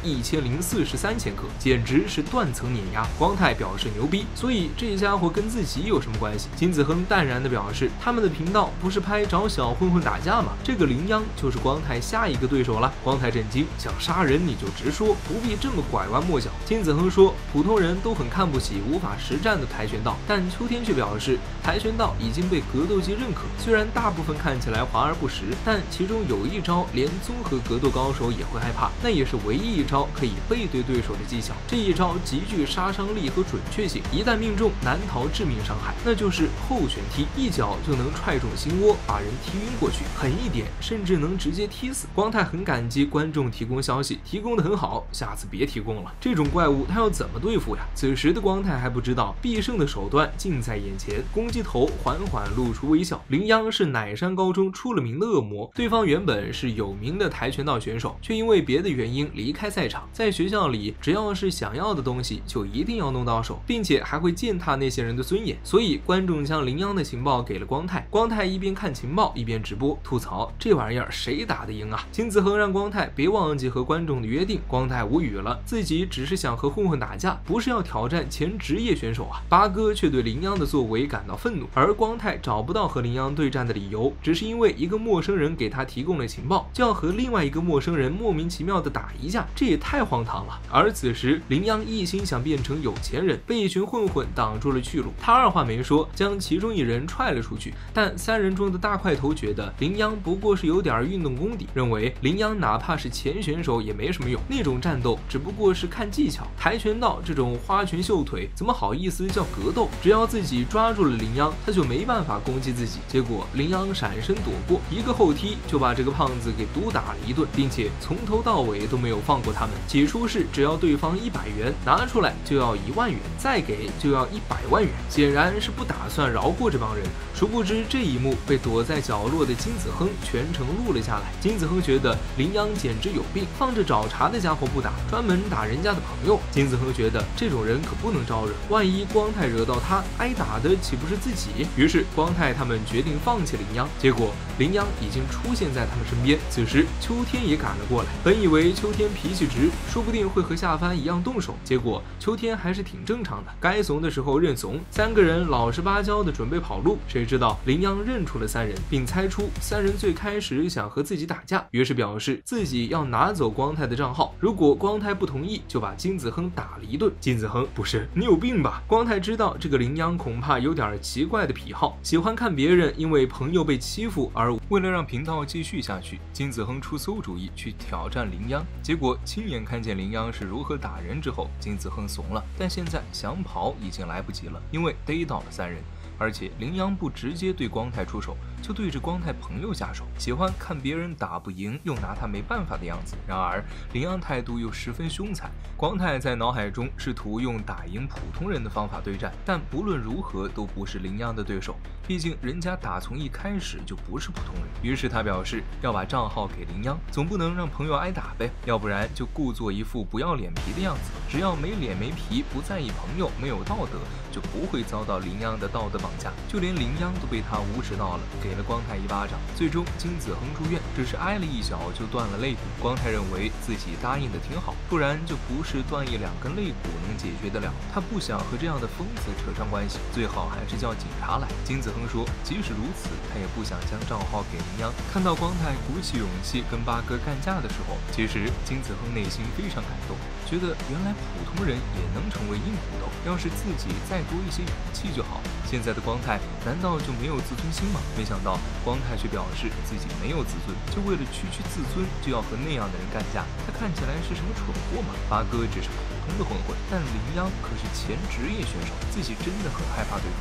1043千克，简直是断层碾压。光泰表示牛逼，所以这家伙跟自己有什么关系？金子亨淡然地表示，他们的频道不是拍找小混混打架吗？这个羚羊就是光泰下一个对手了。光泰震惊，想杀人你就直说，不必这么拐弯抹角。金子亨说，普通人都很看不起无法实战的跆拳道，但秋天却表示，跆拳道已经被格斗技认可，虽然大部分看起来华而不实，但其中有一招连综合格斗高手也会害怕，那也是唯一一招可以背对对手的技巧。这一招极具杀伤力和准确性，一旦命中难逃致命伤害，那就是后旋踢，一脚就能踹中心窝，把人踢晕过去，狠一点甚至能直接踢死。光泰很感激观众提供消息，提供的很好，下次别提供了。这种怪物他要怎么对付呀？此时的光泰还不知道，必胜的手段近在眼前。公鸡头缓缓露出微笑。羚羊是乃山高中出了名的恶魔，对方原本是有名的跆拳道选手，却因为别的原因离开赛场。在学校里，只要是想要的东西，就一定要弄到手，并且还会践踏那些人的尊严。所以观众将羚羊的情报给了光泰，光泰一边看情报一边直播吐槽，这玩意儿谁打得赢啊？金子亨让光泰别忘记和观众的约定。光泰无语了，自己只是想和混混打架，不是要挑战前职业选手啊。八哥却对羚羊的作为感到愤怒，而光泰找不到和羚羊对战的理由，只是因为一个陌生人给他提供了情报，就要和另外一个陌生人莫名其妙的打一架，这也太荒唐了。而此时羚羊一心想变成有钱人，被一群混混挡住了去路，他二话没说将其中一人踹了出去。但三人中的大块头觉得羚羊不过是有点运动功底，认为羚羊哪怕是前选手也没什么用，那种战斗只不过是看技巧，跆拳道这种花拳绣腿怎么好意思叫格斗？只要自己抓住了羚羊，他就没办法攻击自己。结果羚羊闪身躲过，一个后踢就把这个胖子给毒打了一顿，并且从头到尾都没有放过他们。起初是只要对方100元，拿出来就要1万元，再给就要100万元，显然是不打算饶过这帮人。殊不知这一幕被躲在角落的金子亨全程录了下来。金子亨觉得羚羊简直有病，放着找茬的家伙不打，专门打人家的朋友。金子亨觉得这种人可不能招惹，万一光泰惹到他，挨打的岂不是自己？于是光泰他们决定放弃羚羊，结果羚羊已经出现在他们身边。此时秋天也赶了过来，本以为秋天脾气直，说不定会和下番一样动手，结果秋天还是挺正常的，该怂的时候认怂。三个人老实巴交的准备跑路，谁知道羚羊认出了三人，并猜出三人最开始想和自己打架，于是表示自己要拿走光泰的账号，如果光泰不同意，就把金子亨打了一顿。金子亨，不是你有病吧？光泰知道这个羚羊恐怕有点奇怪的癖好，喜欢看别人因为朋友被欺负而为了让频道继续下去，金子亨出馊主意去挑战羚羊，结果亲眼看见羚羊是如何打人之后，金子亨怂了，但现在想跑已经来不及了，因为逮到了三人。而且羚羊不直接对光泰出手，就对着光泰朋友下手，喜欢看别人打不赢又拿他没办法的样子。然而羚羊态度又十分凶残，光泰在脑海中试图用打赢普通人的方法对战，但不论如何都不是羚羊的对手，毕竟人家打从一开始就不是普通人。于是他表示要把账号给羚羊，总不能让朋友挨打呗，要不然就故作一副不要脸皮的样子，只要没脸没皮，不在意朋友，没有道德，就不会遭到羚羊的道德绑架。就连羚羊都被他无耻到了，给了光泰一巴掌。最终金子亨住院，只是挨了一脚就断了肋骨。光泰认为自己答应的挺好，不然就不是断1-2根肋骨能解决得了，他不想和这样的疯子扯上关系，最好还是叫警察来。金子亨说即使如此，他也不想将账号给羚羊。看到光泰鼓起勇气跟八哥干架的时候，其实金子亨内心非常感动，觉得原来普通人也能成为硬骨头，要是自己再多一些勇气就好。现在的光泰难道就没有自尊心吗？没想到光泰却表示自己没有自尊，就为了区自尊就要和那样的人干架，他看起来是什么蠢货吗？八哥只是普通的混混，但羚羊可是前职业选手，自己真的很害怕对方。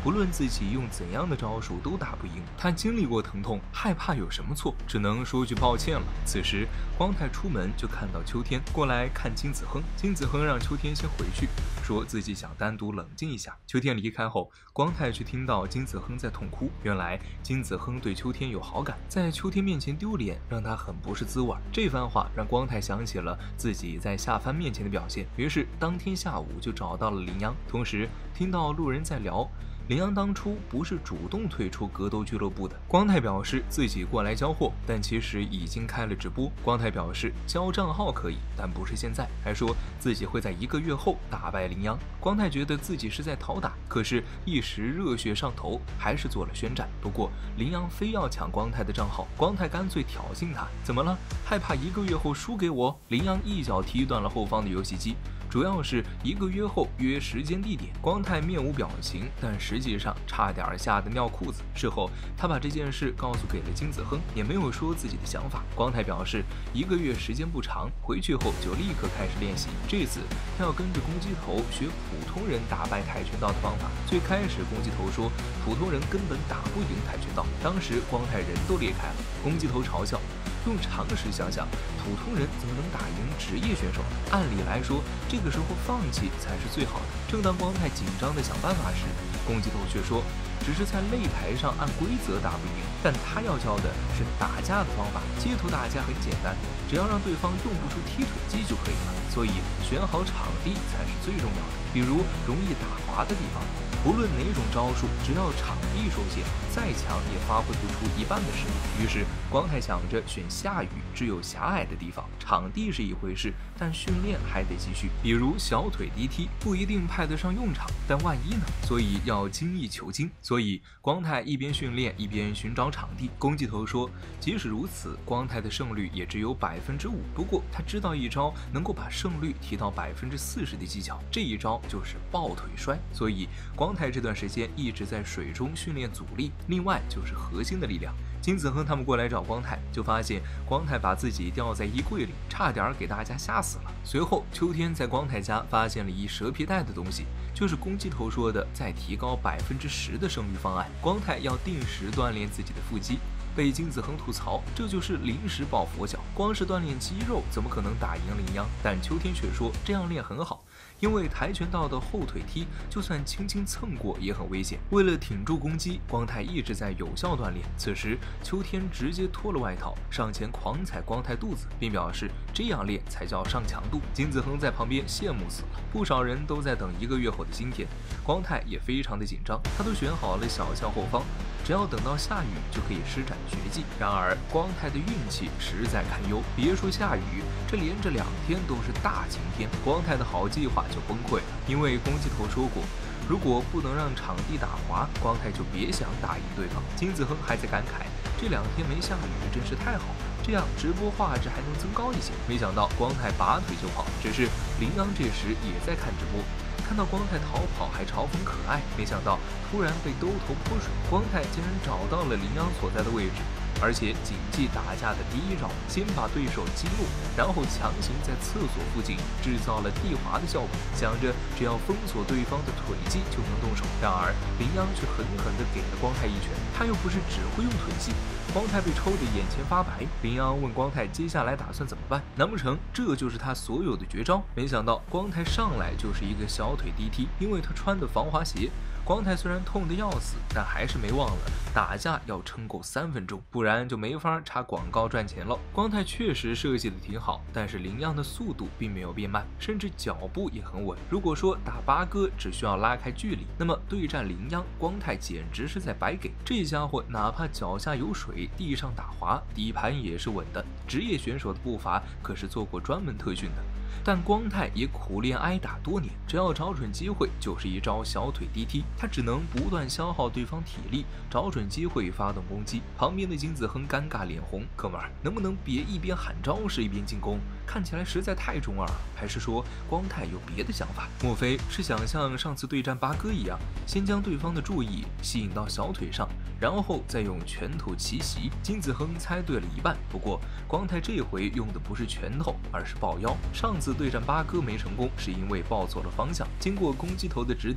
不论自己用怎样的招数都打不赢。他经历过疼痛，害怕有什么错，只能说句抱歉了。此时，光太出门就看到秋天过来看金子亨，金子亨让秋天先回去，说自己想单独冷静一下。秋天离开后，光太却听到金子亨在痛哭。原来金子亨对秋天有好感，在秋天面前丢脸，让他很不是滋味。这番话让光太想起了自己在夏帆面前的表现，于是当天下午就找到了林央，同时听到路人在聊。林央当初不是主动退出格斗俱乐部的。光太表示自己过来交货，但其实已经开了直播。光太表示交账号可以，但不是现在，还说自己会在1个月后打败林央。光太觉得自己是在讨打，可是一时热血上头，还是做了宣战。不过林央非要抢光太的账号，光太干脆挑衅他，怎么了？害怕1个月后输给我？林央一脚踢断了后方的游戏机。主要是1个月后约时间地点，光太面无表情，但实际上差点吓得尿裤子。事后他把这件事告诉给了金子亨，也没有说自己的想法。光太表示1个月时间不长，回去后就立刻开始练习。这次他要跟着公鸡头学普通人打败跆拳道的方法。最开始公鸡头说普通人根本打不赢跆拳道，当时光太人都裂开了。公鸡头嘲笑，用常识想想，普通人怎么能打赢职业选手？按理来说，这个时候放弃才是最好的。正当光太紧张地想办法时，公鸡头却说，只是在擂台上按规则打不赢，但他要教的是打架的方法。街头打架很简单，只要让对方用不出踢腿肌就可以了。所以选好场地才是最重要的，比如容易打滑的地方。无论哪种招数，只要场地受限，再强也发挥不出一半的实力。于是光太想着选下雨只有狭隘的地方，场地是一回事，但训练还得继续。比如小腿低踢不一定派得上用场，但万一呢？所以要精益求精。所以光太一边训练一边寻找场地。公鸡头说，即使如此，光太的胜率也只有5%。不过他知道一招能够把胜率提到40%的技巧，这一招就是抱腿摔。所以光太这段时间一直在水中训练阻力，另外就是核心的力量。金子亨他们过来找光太，就发现光太把自己吊在衣柜里，差点给大家吓死了。随后秋天在光太家发现了一蛇皮袋的东西，就是公鸡头说的再提高10%的胜率方案。光太要定时锻炼自己的腹肌，被金子亨吐槽，这就是临时抱佛脚，光是锻炼肌肉怎么可能打赢林央？但秋天却说这样练很好，因为跆拳道的后腿踢就算轻轻蹭过也很危险。为了挺住攻击，光太一直在有效锻炼。此时秋天直接脱了外套，上前狂踩光太肚子，并表示这样练才叫上强度。金子亨在旁边羡慕死了，不少人都在等1个月后的今天。光太也非常的紧张，他都选好了小将后方，只要等到下雨就可以施展绝技。然而光太的运气实在堪忧，别说下雨，这连着2天都是大晴天，光太的好计划就崩溃了。因为公鸡头说过，如果不能让场地打滑，光太就别想打赢对方。金子亨还在感慨，这2天没下雨真是太好了，这样直播画质还能增高一些。没想到光太拔腿就跑，只是林央这时也在看直播，看到光太逃跑还嘲讽可爱，没想到突然被兜头泼水，光太竟然找到了林央所在的位置，而且谨记打架的第一招，先把对手击落，然后强行在厕所附近制造了地滑的效果，想着只要封锁对方的腿技就能动手。然而林央却狠狠地给了光太一拳，他又不是只会用腿技。光太被抽得眼前发白，林央问光太接下来打算怎么办？难不成这就是他所有的绝招？没想到光太上来就是一个小腿低踢，因为他穿的防滑鞋。光太虽然痛得要死，但还是没忘了打架要撑够3分钟，不然就没法插广告赚钱了。光太确实设计的挺好，但是林央的速度并没有变慢，甚至脚步也很稳。如果说打八哥只需要拉开距离，那么对战林央，光太简直是在白给。这家伙哪怕脚下有水，地上打滑，底盘也是稳的。职业选手的步伐可是做过专门特训的。但光太也苦练挨打多年，只要找准机会就是一招小腿低踢，他只能不断消耗对方体力，找准机会发动攻击。旁边的金子亨尴尬脸红，哥们儿能不能别一边喊招式一边进攻？看起来实在太中二了，还是说光太有别的想法？莫非是想像上次对战八哥一样，先将对方的注意吸引到小腿上，然后再用拳头奇袭？金子亨猜对了一半，不过光太这回用的不是拳头，而是抱腰。上次对战八哥没成功，是因为抱错了方向。经过公鸡头的指点，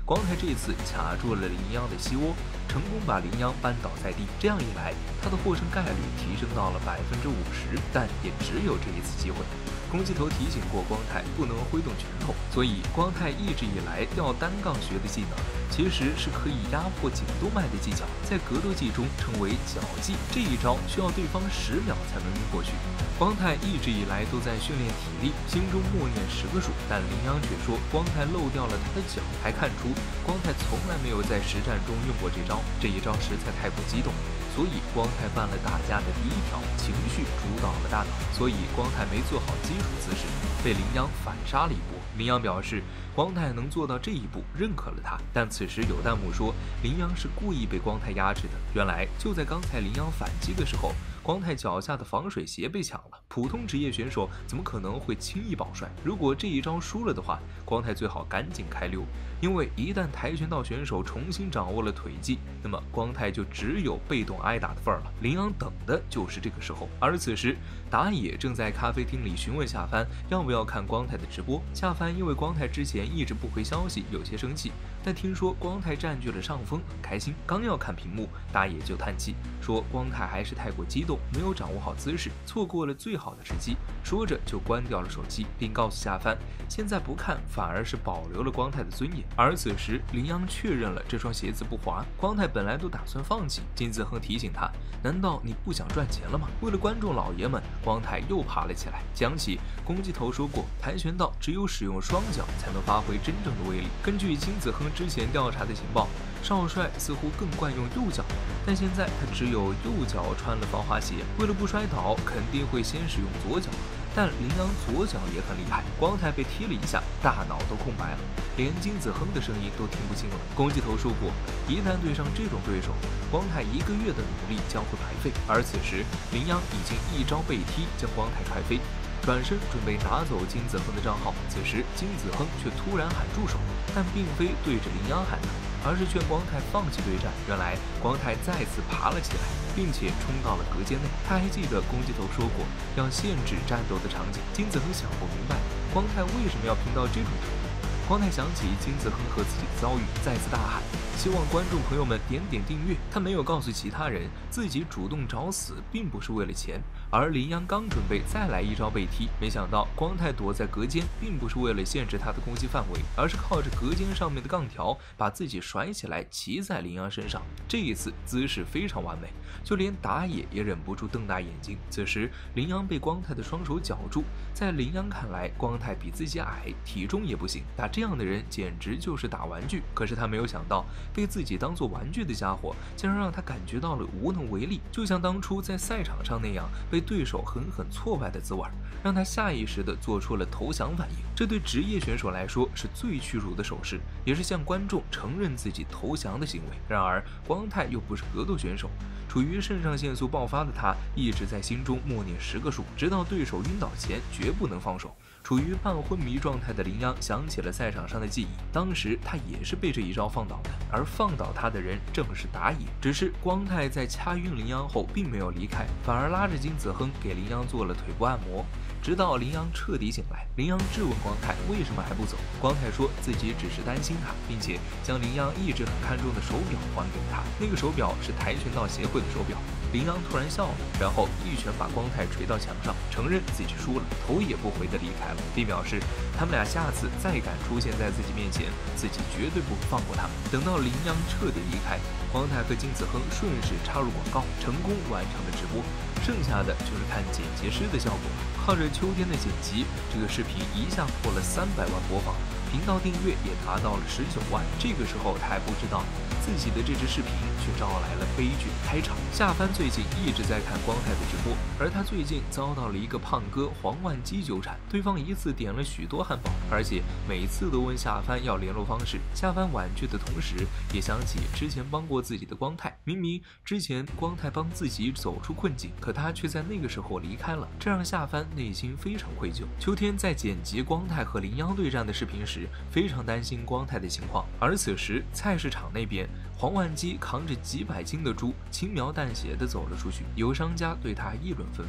光泰这次卡住了林央的膝窝，成功把林央扳倒在地。这样一来，他的获胜概率提升到了50%，但也只有这一次机会。公鸡头提醒过光泰不能挥动拳头，所以光泰一直以来吊单杠学的技能，其实是可以压迫颈动脉的技巧，在格斗技中称为绞技。这一招需要对方10秒才能晕过去。光泰一直以来都在训练体力，心中默念10个数，但林央却说光泰漏掉了他的脚，还看出光泰从来没有在实战中用过这招，这一招实在太过激动。所以光泰犯了打架的第一条，情绪主导了大脑，所以光泰没做好基础姿势，被林央反杀了一波。林央表示光泰能做到这一步，认可了他，但此时有弹幕说林央是故意被光泰压制的。原来就在刚才林央反击的时候，光泰脚下的防水鞋被抢了，普通职业选手怎么可能会轻易保帅？如果这一招输了的话，光泰最好赶紧开溜，因为一旦跆拳道选手重新掌握了腿技，那么光泰就只有被动挨打的份儿了。林央等的就是这个时候。而此时打野正在咖啡厅里询问夏帆要不要看光泰的直播，夏帆因为光泰之前一直不回消息，有些生气，但听说光泰占据了上风，很开心，刚要看屏幕，打野就叹气说光泰还是太过激动，没有掌握好姿势，错过了最好的时机。说着就关掉了手机，并告诉夏帆现在不看反而是保留了光泰的尊严。而此时林央确认了这双鞋子不滑，光泰本来都打算放弃，金子亨提醒他，难道你不想赚钱了吗？为了观众老爷们，光泰又爬了起来，讲起公鸡头说过跆拳道只有使用双脚才能发挥真正的威力。根据金子亨之前调查的情报，少帅似乎更惯用右脚，但现在他只有右脚穿了防滑鞋，为了不摔倒肯定会先使用左脚，但林央左脚也很厉害，光泰被踢了一下，大脑都空白了，连金子亨的声音都听不清了。公鸡头说过，一旦对上这种对手，光泰1个月的努力将会白费。而此时林央已经一招被踢将光泰踹飞，转身准备拿走金子亨的账号，此时金子亨却突然喊住手，但并非对着林央喊的，而是劝光泰放弃对战。原来光泰再次爬了起来，并且冲到了隔间内。他还记得公鸡头说过要限制战斗的场景，金子亨想不明白光泰为什么要拼到这种程度。光泰想起金子亨和自己的遭遇，再次大喊希望观众朋友们点点订阅。他没有告诉其他人自己主动找死并不是为了钱。而林央刚准备再来一招被踢，没想到光泰躲在隔间，并不是为了限制他的攻击范围，而是靠着隔间上面的杠条把自己甩起来骑在林央身上。这一次姿势非常完美，就连打野也忍不住瞪大眼睛。此时林央被光泰的双手绞住，在林央看来光泰比自己矮，体重也不行，打这样的人简直就是打玩具。可是他没有想到被自己当作玩具的家伙竟然让他感觉到了无能为力，就像当初在赛场上那样被对手狠狠挫败的滋味，让他下意识地做出了投降反应。这对职业选手来说是最屈辱的手势，也是向观众承认自己投降的行为。然而光泰又不是格斗选手，处于肾上腺素爆发的他一直在心中默念10个数，直到对手晕倒前绝不能放手。处于半昏迷状态的林央想起了赛场上的记忆，当时他也是被这一招放倒的，而放倒他的人正是打野。只是光泰在掐晕林央后并没有离开，反而拉着金子亨给林央做了腿部按摩，直到林央彻底醒来。林央质问光泰为什么还不走，光泰说自己只是担心他，并且将林央一直很看重的手表还给他，那个手表是跆拳道协会的手表。林央突然笑了，然后一拳把光泰捶到墙上，承认自己输了，头也不回地离开了，并表示他们俩下次再敢出现在自己面前，自己绝对不会放过他们。等到林央彻底离开，光泰和金子亨顺势插入广告，成功完成了直播，剩下的就是看剪辑师的效果了。靠着秋天的剪辑，这个视频一下破了300万播放，频道订阅也达到了19万。这个时候他还不知道自己的这支视频却招来了悲剧的开场。夏帆最近一直在看光泰的直播，而他最近遭到了一个胖哥黄万基纠缠，对方一次点了许多汉堡，而且每次都问夏帆要联络方式。夏帆婉拒的同时，也想起之前帮过自己的光泰，明明之前光泰帮自己走出困境，可他却在那个时候离开了，这让夏帆内心非常愧疚。秋天在剪辑光泰和林央对战的视频时，非常担心光泰的情况，而此时菜市场那边黄万基扛着几百斤的猪轻描淡写地走了出去，有商家对他议论纷纷，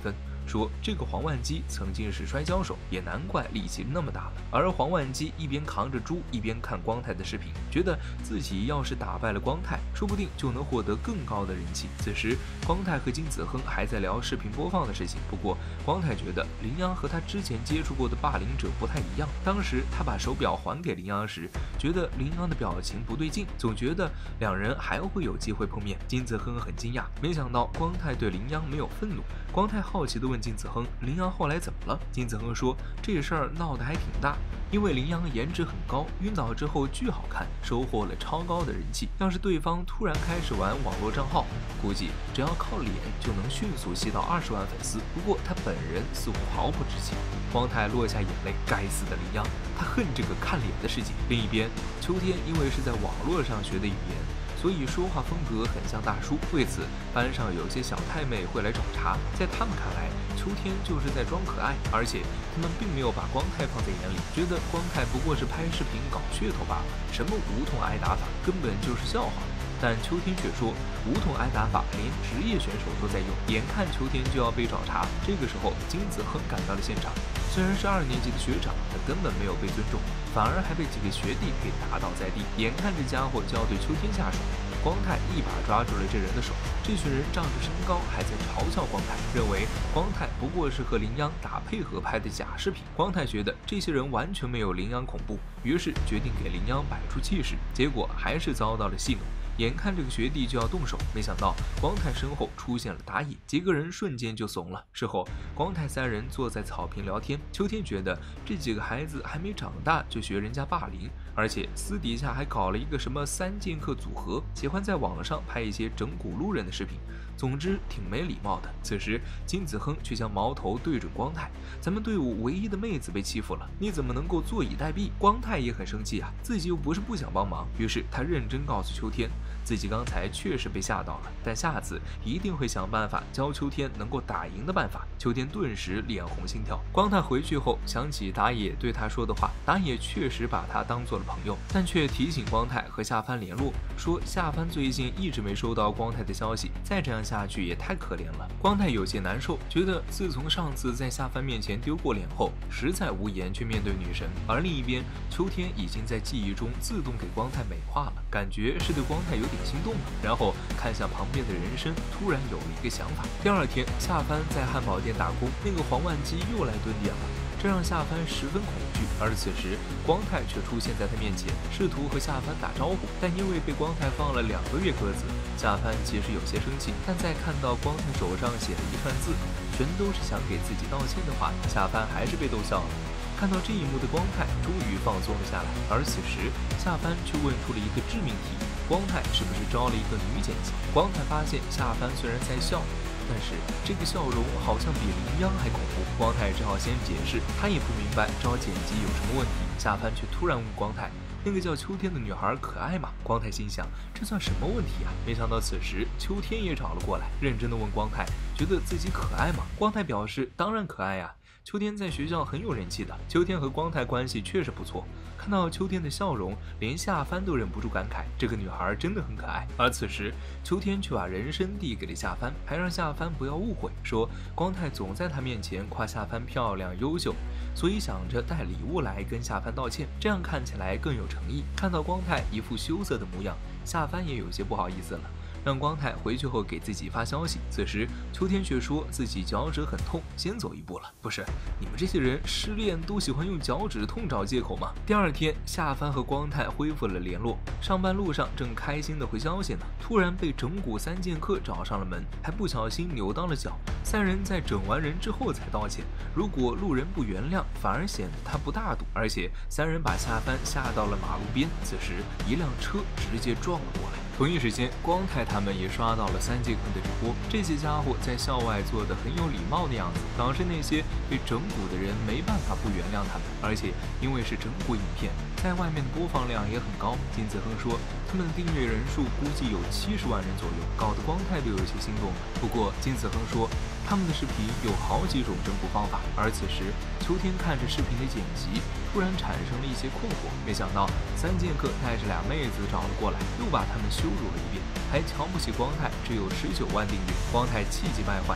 说这个黄万基曾经是摔跤手，也难怪力气那么大了。而黄万基一边扛着猪，一边看光太的视频，觉得自己要是打败了光太，说不定就能获得更高的人气。此时，光太和金子亨还在聊视频播放的事情。不过，光太觉得林央和他之前接触过的霸凌者不太一样。当时他把手表还给林央时，觉得林央的表情不对劲，总觉得两人还会有机会碰面。金子亨很惊讶，没想到光太对林央没有愤怒。光太好奇地问金子亨：“林央后来怎么了？”金子亨说：“这事儿闹得还挺大，因为林央颜值很高，晕倒之后巨好看，收获了超高的人气。要是对方突然开始玩网络账号，估计只要靠脸就能迅速吸到20万粉丝。不过他本人似乎毫不知情。”光太落下眼泪，该死的林央，他恨这个看脸的世界。另一边，秋天因为是在网络上学的语言，所以说话风格很像大叔。为此，班上有些小太妹会来找茬。在他们看来，秋天就是在装可爱，而且他们并没有把光太放在眼里，觉得光太不过是拍视频搞噱头罢了，什么无痛挨打法根本就是笑话。但秋天却说，无痛挨打法连职业选手都在用，眼看秋天就要被找茬。这个时候，金子亨赶到了现场。虽然是2年级的学长，他根本没有被尊重，反而还被几个学弟给打倒在地。眼看这家伙就要对秋天下手，光太一把抓住了这人的手。这群人仗着身高还在嘲笑光太，认为光太不过是和林央打配合拍的假视频。光太觉得这些人完全没有林央恐怖，于是决定给林央摆出气势，结果还是遭到了戏弄。眼看这个学弟就要动手，没想到光太身后出现了打野，几个人瞬间就怂了。事后，光太3人坐在草坪聊天。秋天觉得这几个孩子还没长大就学人家霸凌，而且私底下还搞了一个什么3剑客组合，喜欢在网上拍一些整蛊路人的视频。总之挺没礼貌的。此时，金子亨却将矛头对准光太：“咱们队伍唯一的妹子被欺负了，你怎么能够坐以待毙？”光太也很生气啊，自己又不是不想帮忙。于是他认真告诉秋天，自己刚才确实被吓到了，但下次一定会想办法教秋天能够打赢的办法。秋天顿时脸红心跳。光太回去后想起打野对他说的话，打野确实把他当做了朋友，但却提醒光太和夏帆联络，说夏帆最近一直没收到光太的消息，再这样下去也太可怜了。光太有些难受，觉得自从上次在夏帆面前丢过脸后，实在无颜去面对女神。而另一边，秋天已经在记忆中自动给光太美化了，感觉是对光太有点心动了。然后看向旁边的人参，突然有了一个想法。第2天，夏帆在汉堡店打工，那个黄万基又来蹲点了，这让夏帆十分恐惧。而此时，光太却出现在他面前，试图和夏帆打招呼，但因为被光太放了2个月鸽子，夏帆其实有些生气。但在看到光太手上写了一串字，全都是想给自己道歉的话，夏帆还是被逗笑了。看到这一幕的光太终于放松了下来，而此时夏帆却问出了一个致命题：光太是不是招了一个女剪辑？光太发现夏帆虽然在笑，但是这个笑容好像比林央还恐怖。光太只好先解释，他也不明白招剪辑有什么问题。夏帆却突然问光太：“那个叫秋天的女孩可爱吗？”光太心想，这算什么问题啊？没想到此时秋天也找了过来，认真的问光太：“觉得自己可爱吗？”光太表示：“当然可爱呀。”秋天在学校很有人气的，秋天和光太关系确实不错。看到秋天的笑容，连夏帆都忍不住感慨，这个女孩真的很可爱。而此时，秋天却把人参递给了夏帆，还让夏帆不要误会，说光太总在他面前夸夏帆漂亮优秀，所以想着带礼物来跟夏帆道歉，这样看起来更有诚意。看到光太一副羞涩的模样，夏帆也有些不好意思了，让光太回去后给自己发消息。此时，秋天却说自己脚趾很痛，先走一步了。不是，你们这些人失恋都喜欢用脚趾痛找借口吗？第2天，夏帆和光太恢复了联络，上班路上正开心的回消息呢，突然被整蛊3剑客找上了门，还不小心扭到了脚。3人在整完人之后才道歉，如果路人不原谅，反而显得他不大度。而且3人把夏帆吓到了马路边，此时一辆车直接撞了过来。同一时间，光太他们也刷到了3剑客的直播，这些家伙在校外做得很有礼貌的样子，导致那些被整蛊的人没办法不原谅他们。而且因为是整蛊影片，在外面的播放量也很高。金子亨说，他们的订阅人数估计有70万人左右，搞得光太都有些心动了。不过金子亨说，他们的视频有好几种整蛊方法。而此时，秋天看着视频的剪辑，突然产生了一些困惑。没想到3剑客带着2妹子找了过来，又把他们羞辱了一遍，还瞧不起光太只有19万订阅。光太气急败坏，说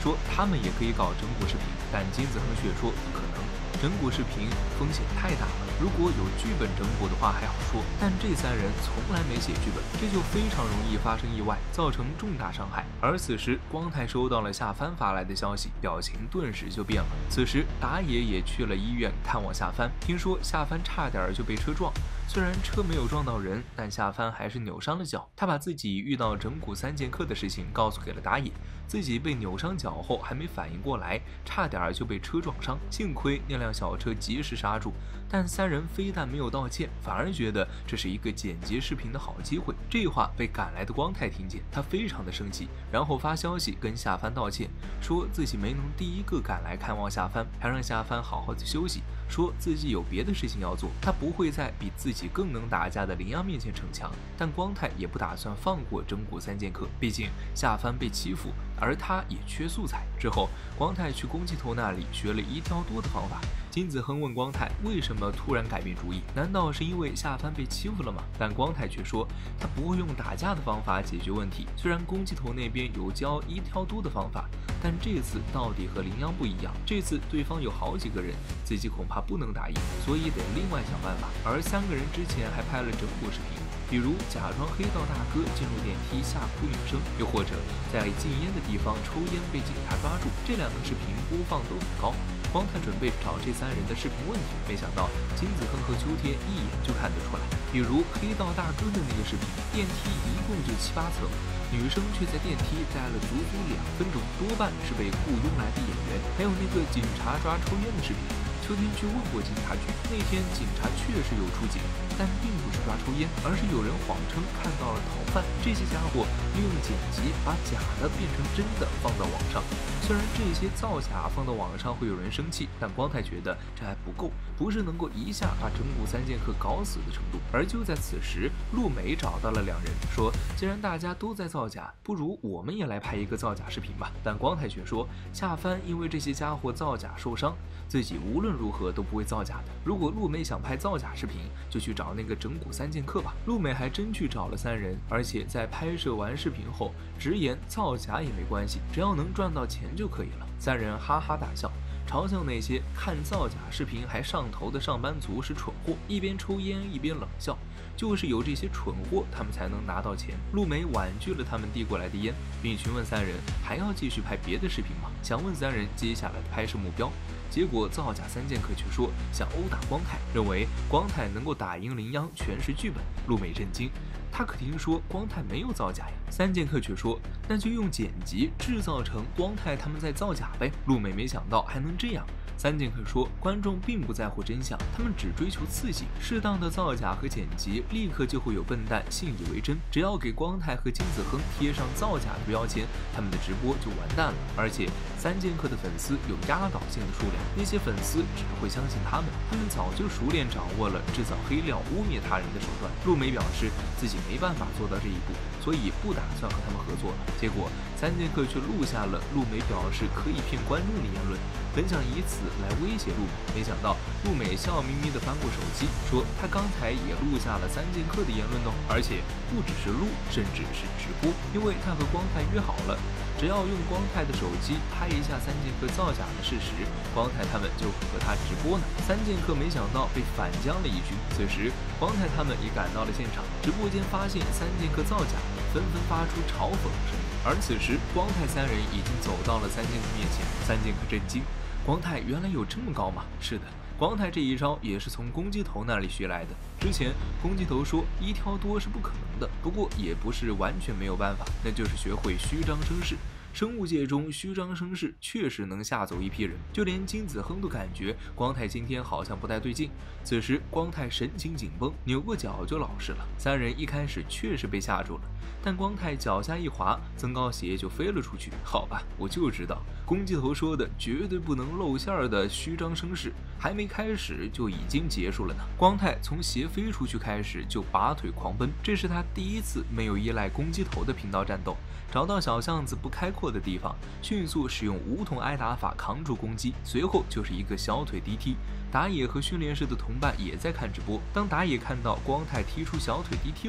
说他们也可以搞整蛊视频，但金子亨却说不可能。整蛊视频风险太大了，如果有剧本整蛊的话还好说，但这3人从来没写剧本，这就非常容易发生意外，造成重大伤害。而此时光太收到了夏帆发来的消息，表情顿时就变了。此时打野也去了医院看望夏帆，听说夏帆差点就被车撞，虽然车没有撞到人，但夏帆还是扭伤了脚。他把自己遇到整蛊3剑客的事情告诉给了打野，自己被扭伤脚后还没反应过来，差点就被车撞伤，幸亏那辆小车及时刹住。但3人非但没有道歉，反而觉得这是一个剪辑视频的好机会。这话被赶来的光太听见，他非常的生气，然后发消息跟夏帆道歉，说自己没能第一个赶来看望夏帆，还让夏帆好好的休息，说自己有别的事情要做，他不会在比自己更能打架的羚羊面前逞强。但光太也不打算放过整蛊3剑客，毕竟夏帆被欺负，而他也缺素材。之后光太去公鸡头那里学了1挑多的方法。金子亨问光太为什么突然改变主意，难道是因为夏帆被欺负了吗？但光太却说他不会用打架的方法解决问题，虽然公鸡头那边有教1挑多的方法，但这次到底和羚羊不一样，这次对方有好几个人，自己恐怕不能打赢，所以得另外想办法。而3个人之前还拍了整蛊视频，比如假装黑道大哥进入电梯吓哭女生，又或者在禁烟的地方抽烟被警察抓住，这2个视频播放都很高。光太准备找这3人的视频问题，没想到金子亨和秋天一眼就看得出来。比如黑道大哥的那个视频，电梯一共就7、8层，女生却在电梯待了足足2分钟，多半是被雇佣来的演员。还有那个警察抓抽烟的视频，秋天去问过警察局，那天警察确实有出警，但并不是抓抽烟，而是有人谎称看到了逃犯。这些家伙利用剪辑把假的变成真的放到网上。虽然这些造假放到网上会有人生气，但光太觉得这还不够，不是能够一下把整蛊3剑客搞死的程度。而就在此时，陆美找到了2人，说既然大家都在造假，不如我们也来拍一个造假视频吧。但光太却说夏帆因为这些家伙造假受伤，自己无论如何都不会造假的。如果陆美想拍造假视频，就去找那个整蛊3剑客吧。陆美还真去找了3人，而且在拍摄完视频后直言造假也没关系，只要能赚到钱就可以了。3人哈哈大笑，嘲笑那些看造假视频还上头的上班族是蠢货，一边抽烟一边冷笑，就是有这些蠢货他们才能拿到钱。陆美婉拒了他们递过来的烟，并询问3人还要继续拍别的视频吗？想问3人接下来的拍摄目标。结果造假3剑客却说想殴打光太，认为光太能够打赢羚羊全是剧本。陆美震惊，他可听说光太没有造假呀。3剑客却说那就用剪辑制造成光太他们在造假呗。陆美没想到还能这样。3剑客说观众并不在乎真相，他们只追求刺激，适当的造假和剪辑立刻就会有笨蛋信以为真。只要给光太和金子亨贴上造假的标签，他们的直播就完蛋了。而且3剑客的粉丝有压倒性的数量，那些粉丝只会相信他们早就熟练掌握了制造黑料污蔑他人的手段。陆美表示自己没办法做到这一步，所以不打算和他们合作了。结果3剑客却录下了陆美表示可以骗观众的言论，本想以此来威胁陆美，没想到陆美笑眯眯地翻过手机，说他刚才也录下了3剑客的言论哦，而且不只是录，甚至是直播，因为他和光太约好了，只要用光太的手机拍一下3剑客造假的事实，光太他们就和他直播呢。3剑客没想到被反将了一军，此时光太他们也赶到了现场，直播间发现3剑客造假，纷纷发出嘲讽的声音。而此时光太3人已经走到了3剑客面前，3剑客震惊，光太原来有这么高吗？是的，光太这一招也是从公鸡头那里学来的。之前公鸡头说1挑多是不可能的，不过也不是完全没有办法，那就是学会虚张声势。生物界中虚张声势确实能吓走一批人，就连金子亨都感觉光太今天好像不太对劲。此时光太神情紧绷，扭过脚就老实了。3人一开始确实被吓住了，但光太脚下一滑，增高鞋就飞了出去。好吧，我就知道公鸡头说的绝对不能露馅的虚张声势还没开始就已经结束了呢。光太从鞋飞出去开始就拔腿狂奔，这是他第一次没有依赖公鸡头的频道战斗，找到小巷子不开阔的地方，迅速使用梧桐挨打法扛住公鸡，随后就是一个小腿 DT。打野和训练室的同伴也在看直播，当打野看到光太踢出小腿 DT 后，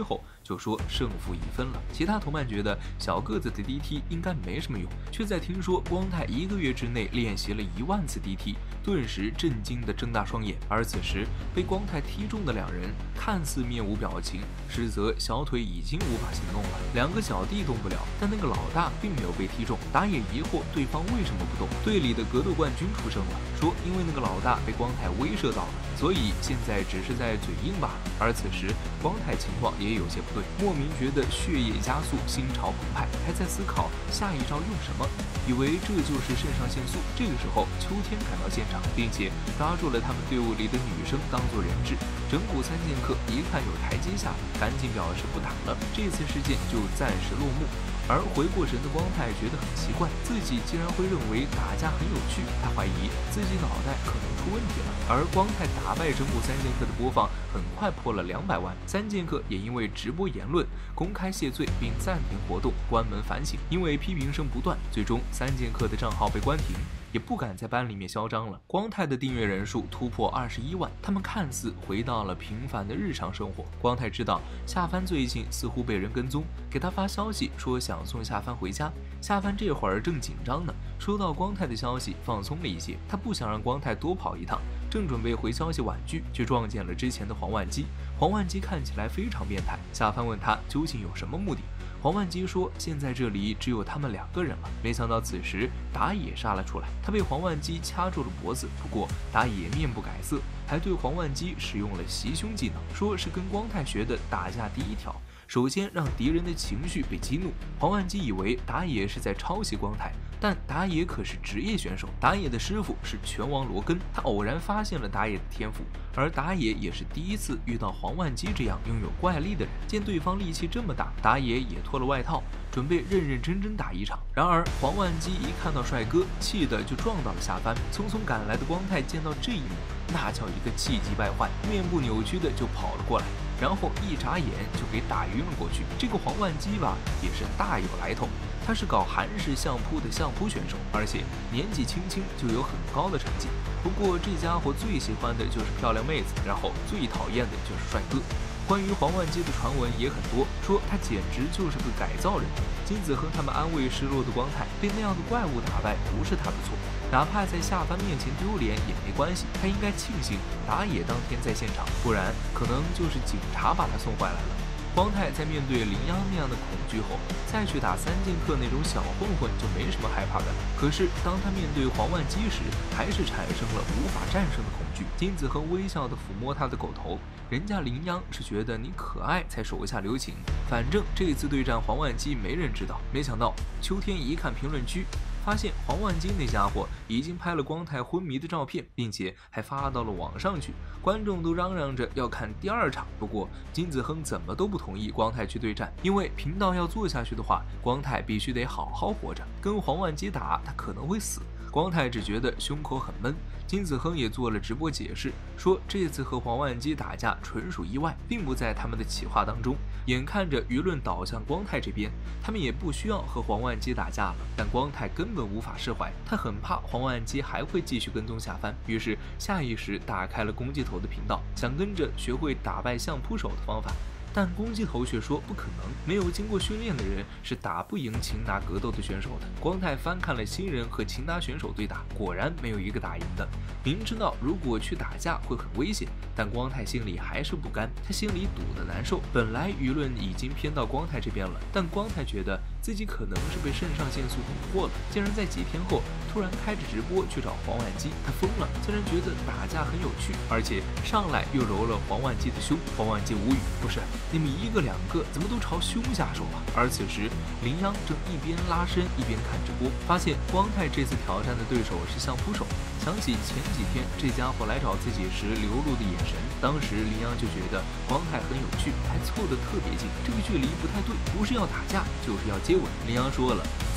就说胜负已分了。其他同伴觉得小个子的 DT 应该没什么用，却在听说光太1个月之内练习了1万次 DT，顿时震惊地睁大双眼。而此时被光太踢中的2人看似面无表情，实则小腿已经无法行动了。2个小弟动不了，但那个老大并没有被踢中。打野疑惑对方为什么不动，队里的格斗冠军出声了，说因为那个老大被光太威慑到了，所以现在只是在嘴硬罢了。而此时光太情况也有些不对，莫名觉得血液加速，心潮澎湃，还在思考下一招用什么，以为这就是肾上腺素。这个时候秋天赶到现场，并且抓住了他们队伍里的女生当做人质。整蛊3剑客一看有台阶下，赶紧表示不打了，这次事件就暂时落幕。而回过神的光太觉得很奇怪，自己竟然会认为打架很有趣，他怀疑自己脑袋可能出问题了。而光太打败整蛊3剑客的播放很快破了200万，3剑客也因为直播言论公开谢罪并暂停活动，关门反省。因为批评声不断，最终3剑客的账号被关停，也不敢在班里面嚣张了。光太的订阅人数突破21万，他们看似回到了平凡的日常生活。光太知道夏帆最近似乎被人跟踪，给他发消息说想送夏帆回家。夏帆这会儿正紧张呢，收到光太的消息放松了一些，他不想让光太多跑一趟，正准备回消息婉拒，却撞见了之前的黄万基。黄万基看起来非常变态，夏帆问他究竟有什么目的。黄万基说现在这里只有他们2个人了。没想到此时打野杀了出来，他被黄万基掐住了脖子，不过打野面不改色，还对黄万基使用了袭胸技能，说是跟光太学的打架第一条，首先让敌人的情绪被激怒。黄万基以为打野是在抄袭光太，但打野可是职业选手，打野的师傅是拳王罗根，他偶然发现了打野的天赋，而打野也是第一次遇到黄万基这样拥有怪力的人。见对方力气这么大，打野也脱了外套，准备认认真真打一场。然而黄万基一看到帅哥，气得就撞到了夏帆。匆匆赶来的光太见到这一幕，那叫一个气急败坏，面部扭曲的就跑了过来，然后一眨眼就给打晕了过去。这个黄万基吧，也是大有来头，他是搞韩式相扑的相扑选手，而且年纪轻轻就有很高的成绩。不过这家伙最喜欢的就是漂亮妹子，然后最讨厌的就是帅哥。关于黄万基的传闻也很多，说他简直就是个改造人。金子亨他们安慰失落的光太，被那样的怪物打败不是他的错，哪怕在夏帆面前丢脸也没关系，他应该庆幸打野当天在现场，不然可能就是警察把他送回来了。光太在面对林央那样的恐惧后，再去打3剑客那种小混混就没什么害怕的。可是当他面对黄万基时，还是产生了无法战胜的恐惧。金子亨微笑地抚摸他的狗头，人家林央是觉得你可爱才手下留情，反正这次对战黄万基没人知道。没想到秋天一看评论区，发现黄万基那家伙已经拍了光太昏迷的照片，并且还发到了网上去，观众都嚷嚷着要看第2场。不过金子亨怎么都不同意光太去对战，因为频道要做下去的话，光太必须得好好活着，跟黄万基打他可能会死。光太只觉得胸口很闷，金子亨也做了直播解释，说这次和黄万基打架纯属意外，并不在他们的企划当中。眼看着舆论倒向光太这边，他们也不需要和黄万基打架了，但光太根本无法释怀，他很怕黄万基还会继续跟踪夏帆，于是下意识打开了公鸡头的频道，想跟着学会打败相扑手的方法。但公鸡头却说不可能，没有经过训练的人是打不赢擒拿格斗的选手的。光太翻看了新人和擒拿选手对打，果然没有一个打赢的。明知道如果去打架会很危险，但光太心里还是不甘，他心里堵得难受。本来舆论已经偏到光太这边了，但光太觉得自己可能是被肾上腺素蛊惑了，竟然在几天后突然开着直播去找黄万基，他疯了。虽然觉得打架很有趣，而且上来又揉了黄万基的胸，黄万基无语，不是你们1个2个怎么都朝胸下手啊？而此时林央正一边拉伸一边看直播，发现光太这次挑战的对手是相扑手，想起前几天这家伙来找自己时流露的眼神，当时林央就觉得光太很有趣，还凑得特别近，这个距离不太对，不是要打架就是要接吻。林央说了，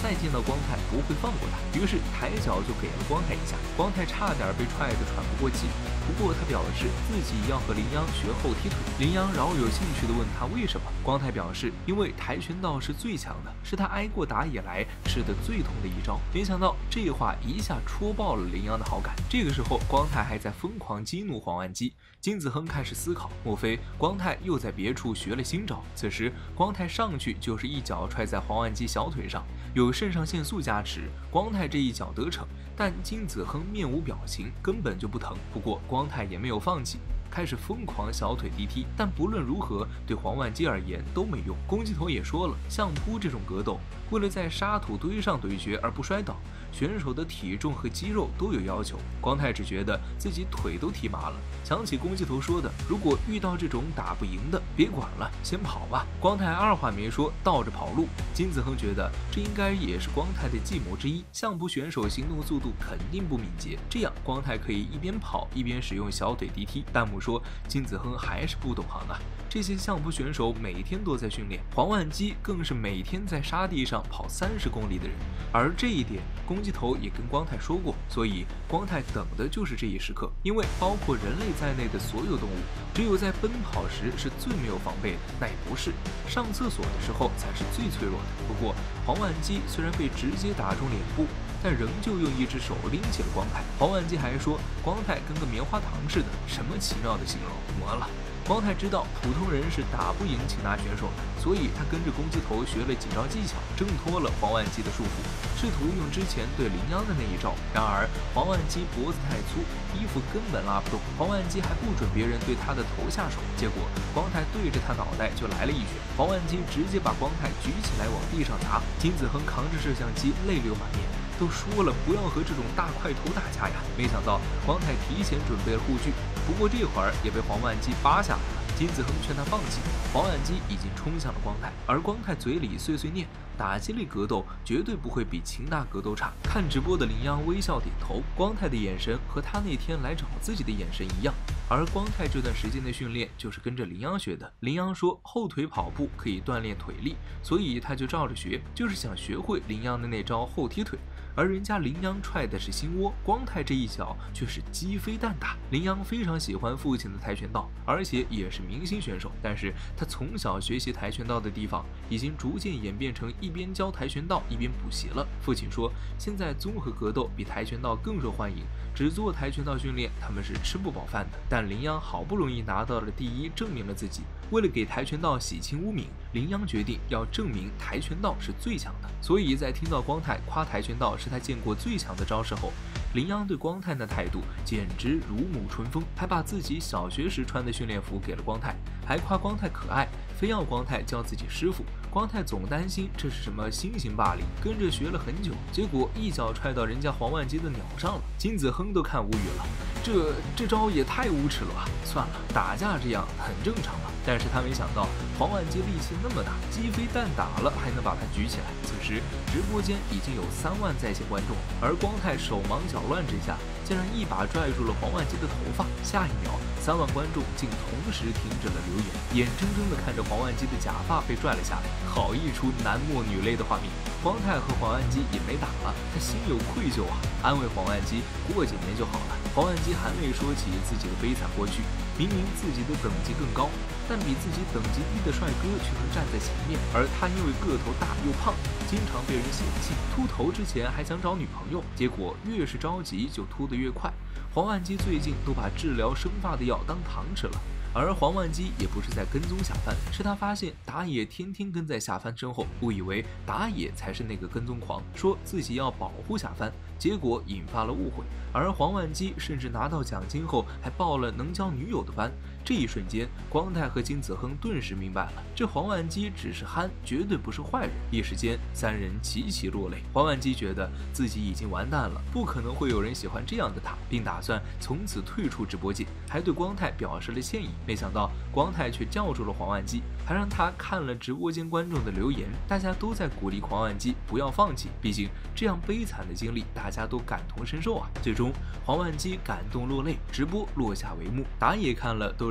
再见到光太不会放过他，于是抬脚就给了光太一下，光太差点被踹得喘不过气。不过他表示自己要和林央学后踢腿。林央饶有兴趣地问他为什么，光太表示因为跆拳道是最强的，是他挨过打以来吃得最痛的一招。没想到这话一下戳爆了林央的好感。这个时候光太还在疯狂激怒黄万基，金子亨开始思考，莫非光太又在别处学了新招？此时光太上去就是一脚踹在黄万基小腿上，有肾上腺素加持，光太这一脚得逞，但金子亨面无表情，根本就不疼。不过光太也没有放弃，开始疯狂小腿踢踢，但不论如何对黄万基而言都没用。公鸡头也说了，相扑这种格斗，为了在沙土堆上对决而不摔倒，选手的体重和肌肉都有要求。光太只觉得自己腿都踢麻了，想起公鸡头说的，如果遇到这种打不赢的，别管了，先跑吧。光太二话没说，倒着跑路。金子亨觉得这应该也是光太的计谋之一，相扑选手行动速度肯定不敏捷，这样光太可以一边跑一边使用小腿踢踢。弹幕说金子亨还是不懂行啊，这些相扑选手每天都在训练，黄万基更是每天在沙地上跑30公里的人，而这一点公鸡头也跟光太说过，所以光太等的就是这一时刻。因为包括人类在内的所有动物，只有在奔跑时是最没有防备的，那也不是，上厕所的时候才是最脆弱的。不过黄万基虽然被直接打中脸部，但仍旧用一只手拎起了光太。黄万基还说光太跟个棉花糖似的，什么奇妙的形容，魔了。光太知道普通人是打不赢擒拿选手的，所以他跟着公鸡头学了几招技巧，挣脱了黄万基的束缚，试图用之前对林央的那一招。然而黄万基脖子太粗，衣服根本拉不动，黄万基还不准别人对他的头下手，结果光太对着他脑袋就来了一拳，黄万基直接把光太举起来往地上砸。金子亨扛着摄像机泪流满面，都说了不要和这种大块头打架呀，没想到光太提前准备了护具，不过这会儿也被黄万基扒下来了。金子亨劝他放弃，黄万基已经冲向了光太，而光太嘴里碎碎念，打击类格斗绝对不会比擒拿格斗差。看直播的林央微笑点头，光太的眼神和他那天来找自己的眼神一样。而光太这段时间的训练就是跟着林央学的。林央说后腿跑步可以锻炼腿力，所以他就照着学，就是想学会林央的那招后踢腿。而人家林央踹的是心窝，光太这一脚却是鸡飞蛋打。林央非常喜欢父亲的跆拳道，而且也是明星选手，但是他从小学习跆拳道的地方已经逐渐演变成一边教跆拳道一边补习了。父亲说现在综合格斗比跆拳道更受欢迎，只做跆拳道训练他们是吃不饱饭的。但林央好不容易拿到了第一，证明了自己，为了给跆拳道洗清污名，林央决定要证明跆拳道是最强的。所以在听到光太夸跆拳道是他见过最强的招式后，林央对光太的态度简直如沐春风，还把自己小学时穿的训练服给了光太，还夸光太可爱，非要光太叫自己师傅。光太总担心这是什么新型霸凌，跟着学了很久，结果一脚踹到人家黄万基的鸟上了。金子亨都看无语了，这招也太无耻了吧！算了，打架这样很正常了。但是他没想到黄万基力气那么大，鸡飞蛋打了还能把他举起来。此时直播间已经有3万在线观众，而光太手忙脚乱之下，竟然一把拽住了黄万基的头发。下一秒3万观众竟同时停止了留言，眼睁睁地看着黄万基的假发被拽了下来，好一出男默女泪的画面。光太和黄万基也没打了，他心有愧疚啊，安慰黄万基过几年就好了。黄万基含泪说起自己的悲惨过去，明明自己的等级更高，但比自己等级低的帅哥却能站在前面，而他因为个头大又胖，经常被人嫌弃。秃头之前还想找女朋友，结果越是着急就秃得越快。黄万基最近都把治疗生发的药当糖吃了。而黄万基也不是在跟踪下番，是他发现打野天天跟在下番身后，误以为打野才是那个跟踪狂，说自己要保护下番，结果引发了误会。而黄万基甚至拿到奖金后还报了能交女友的班。这一瞬间，光太和金子亨顿时明白了，这黄万基只是憨，绝对不是坏人。一时间3人齐齐落泪。黄万基觉得自己已经完蛋了，不可能会有人喜欢这样的他，并打算从此退出直播间，还对光太表示了歉意。没想到光太却叫住了黄万基，还让他看了直播间观众的留言，大家都在鼓励黄万基不要放弃，毕竟这样悲惨的经历大家都感同身受啊。最终黄万基感动落泪，直播落下帷幕，打野看了都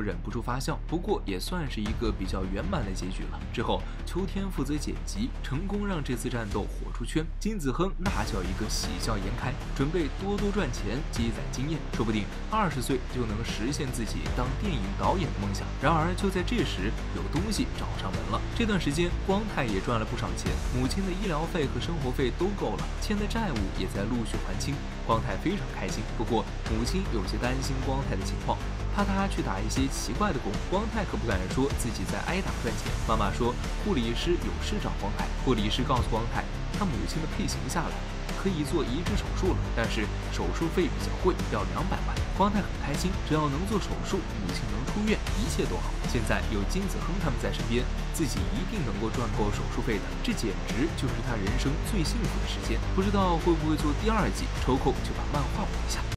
都忍不住发笑。不过也算是一个比较圆满的结局了。之后，秋天负责剪辑，成功让这次战斗火出圈。金子亨那叫一个喜笑颜开，准备多多赚钱，积攒经验，说不定20岁就能实现自己当电影导演的梦想。然而就在这时，有东西找上门了。这段时间，光太也赚了不少钱，母亲的医疗费和生活费都够了，欠的债务也在陆续还清。光太非常开心，不过母亲有些担心光太的情况，怕他去打一些奇怪的工。光太可不敢说自己在挨打赚钱。妈妈说护理师有事找光太，护理师告诉光太，他母亲的配型下来可以做移植手术了，但是手术费比较贵，要200万。光太很开心，只要能做手术，母亲能出院，一切都好。现在有金子亨他们在身边，自己一定能够赚够手术费的，这简直就是他人生最幸福的时间。不知道会不会做第2季，抽空就把漫画补一下。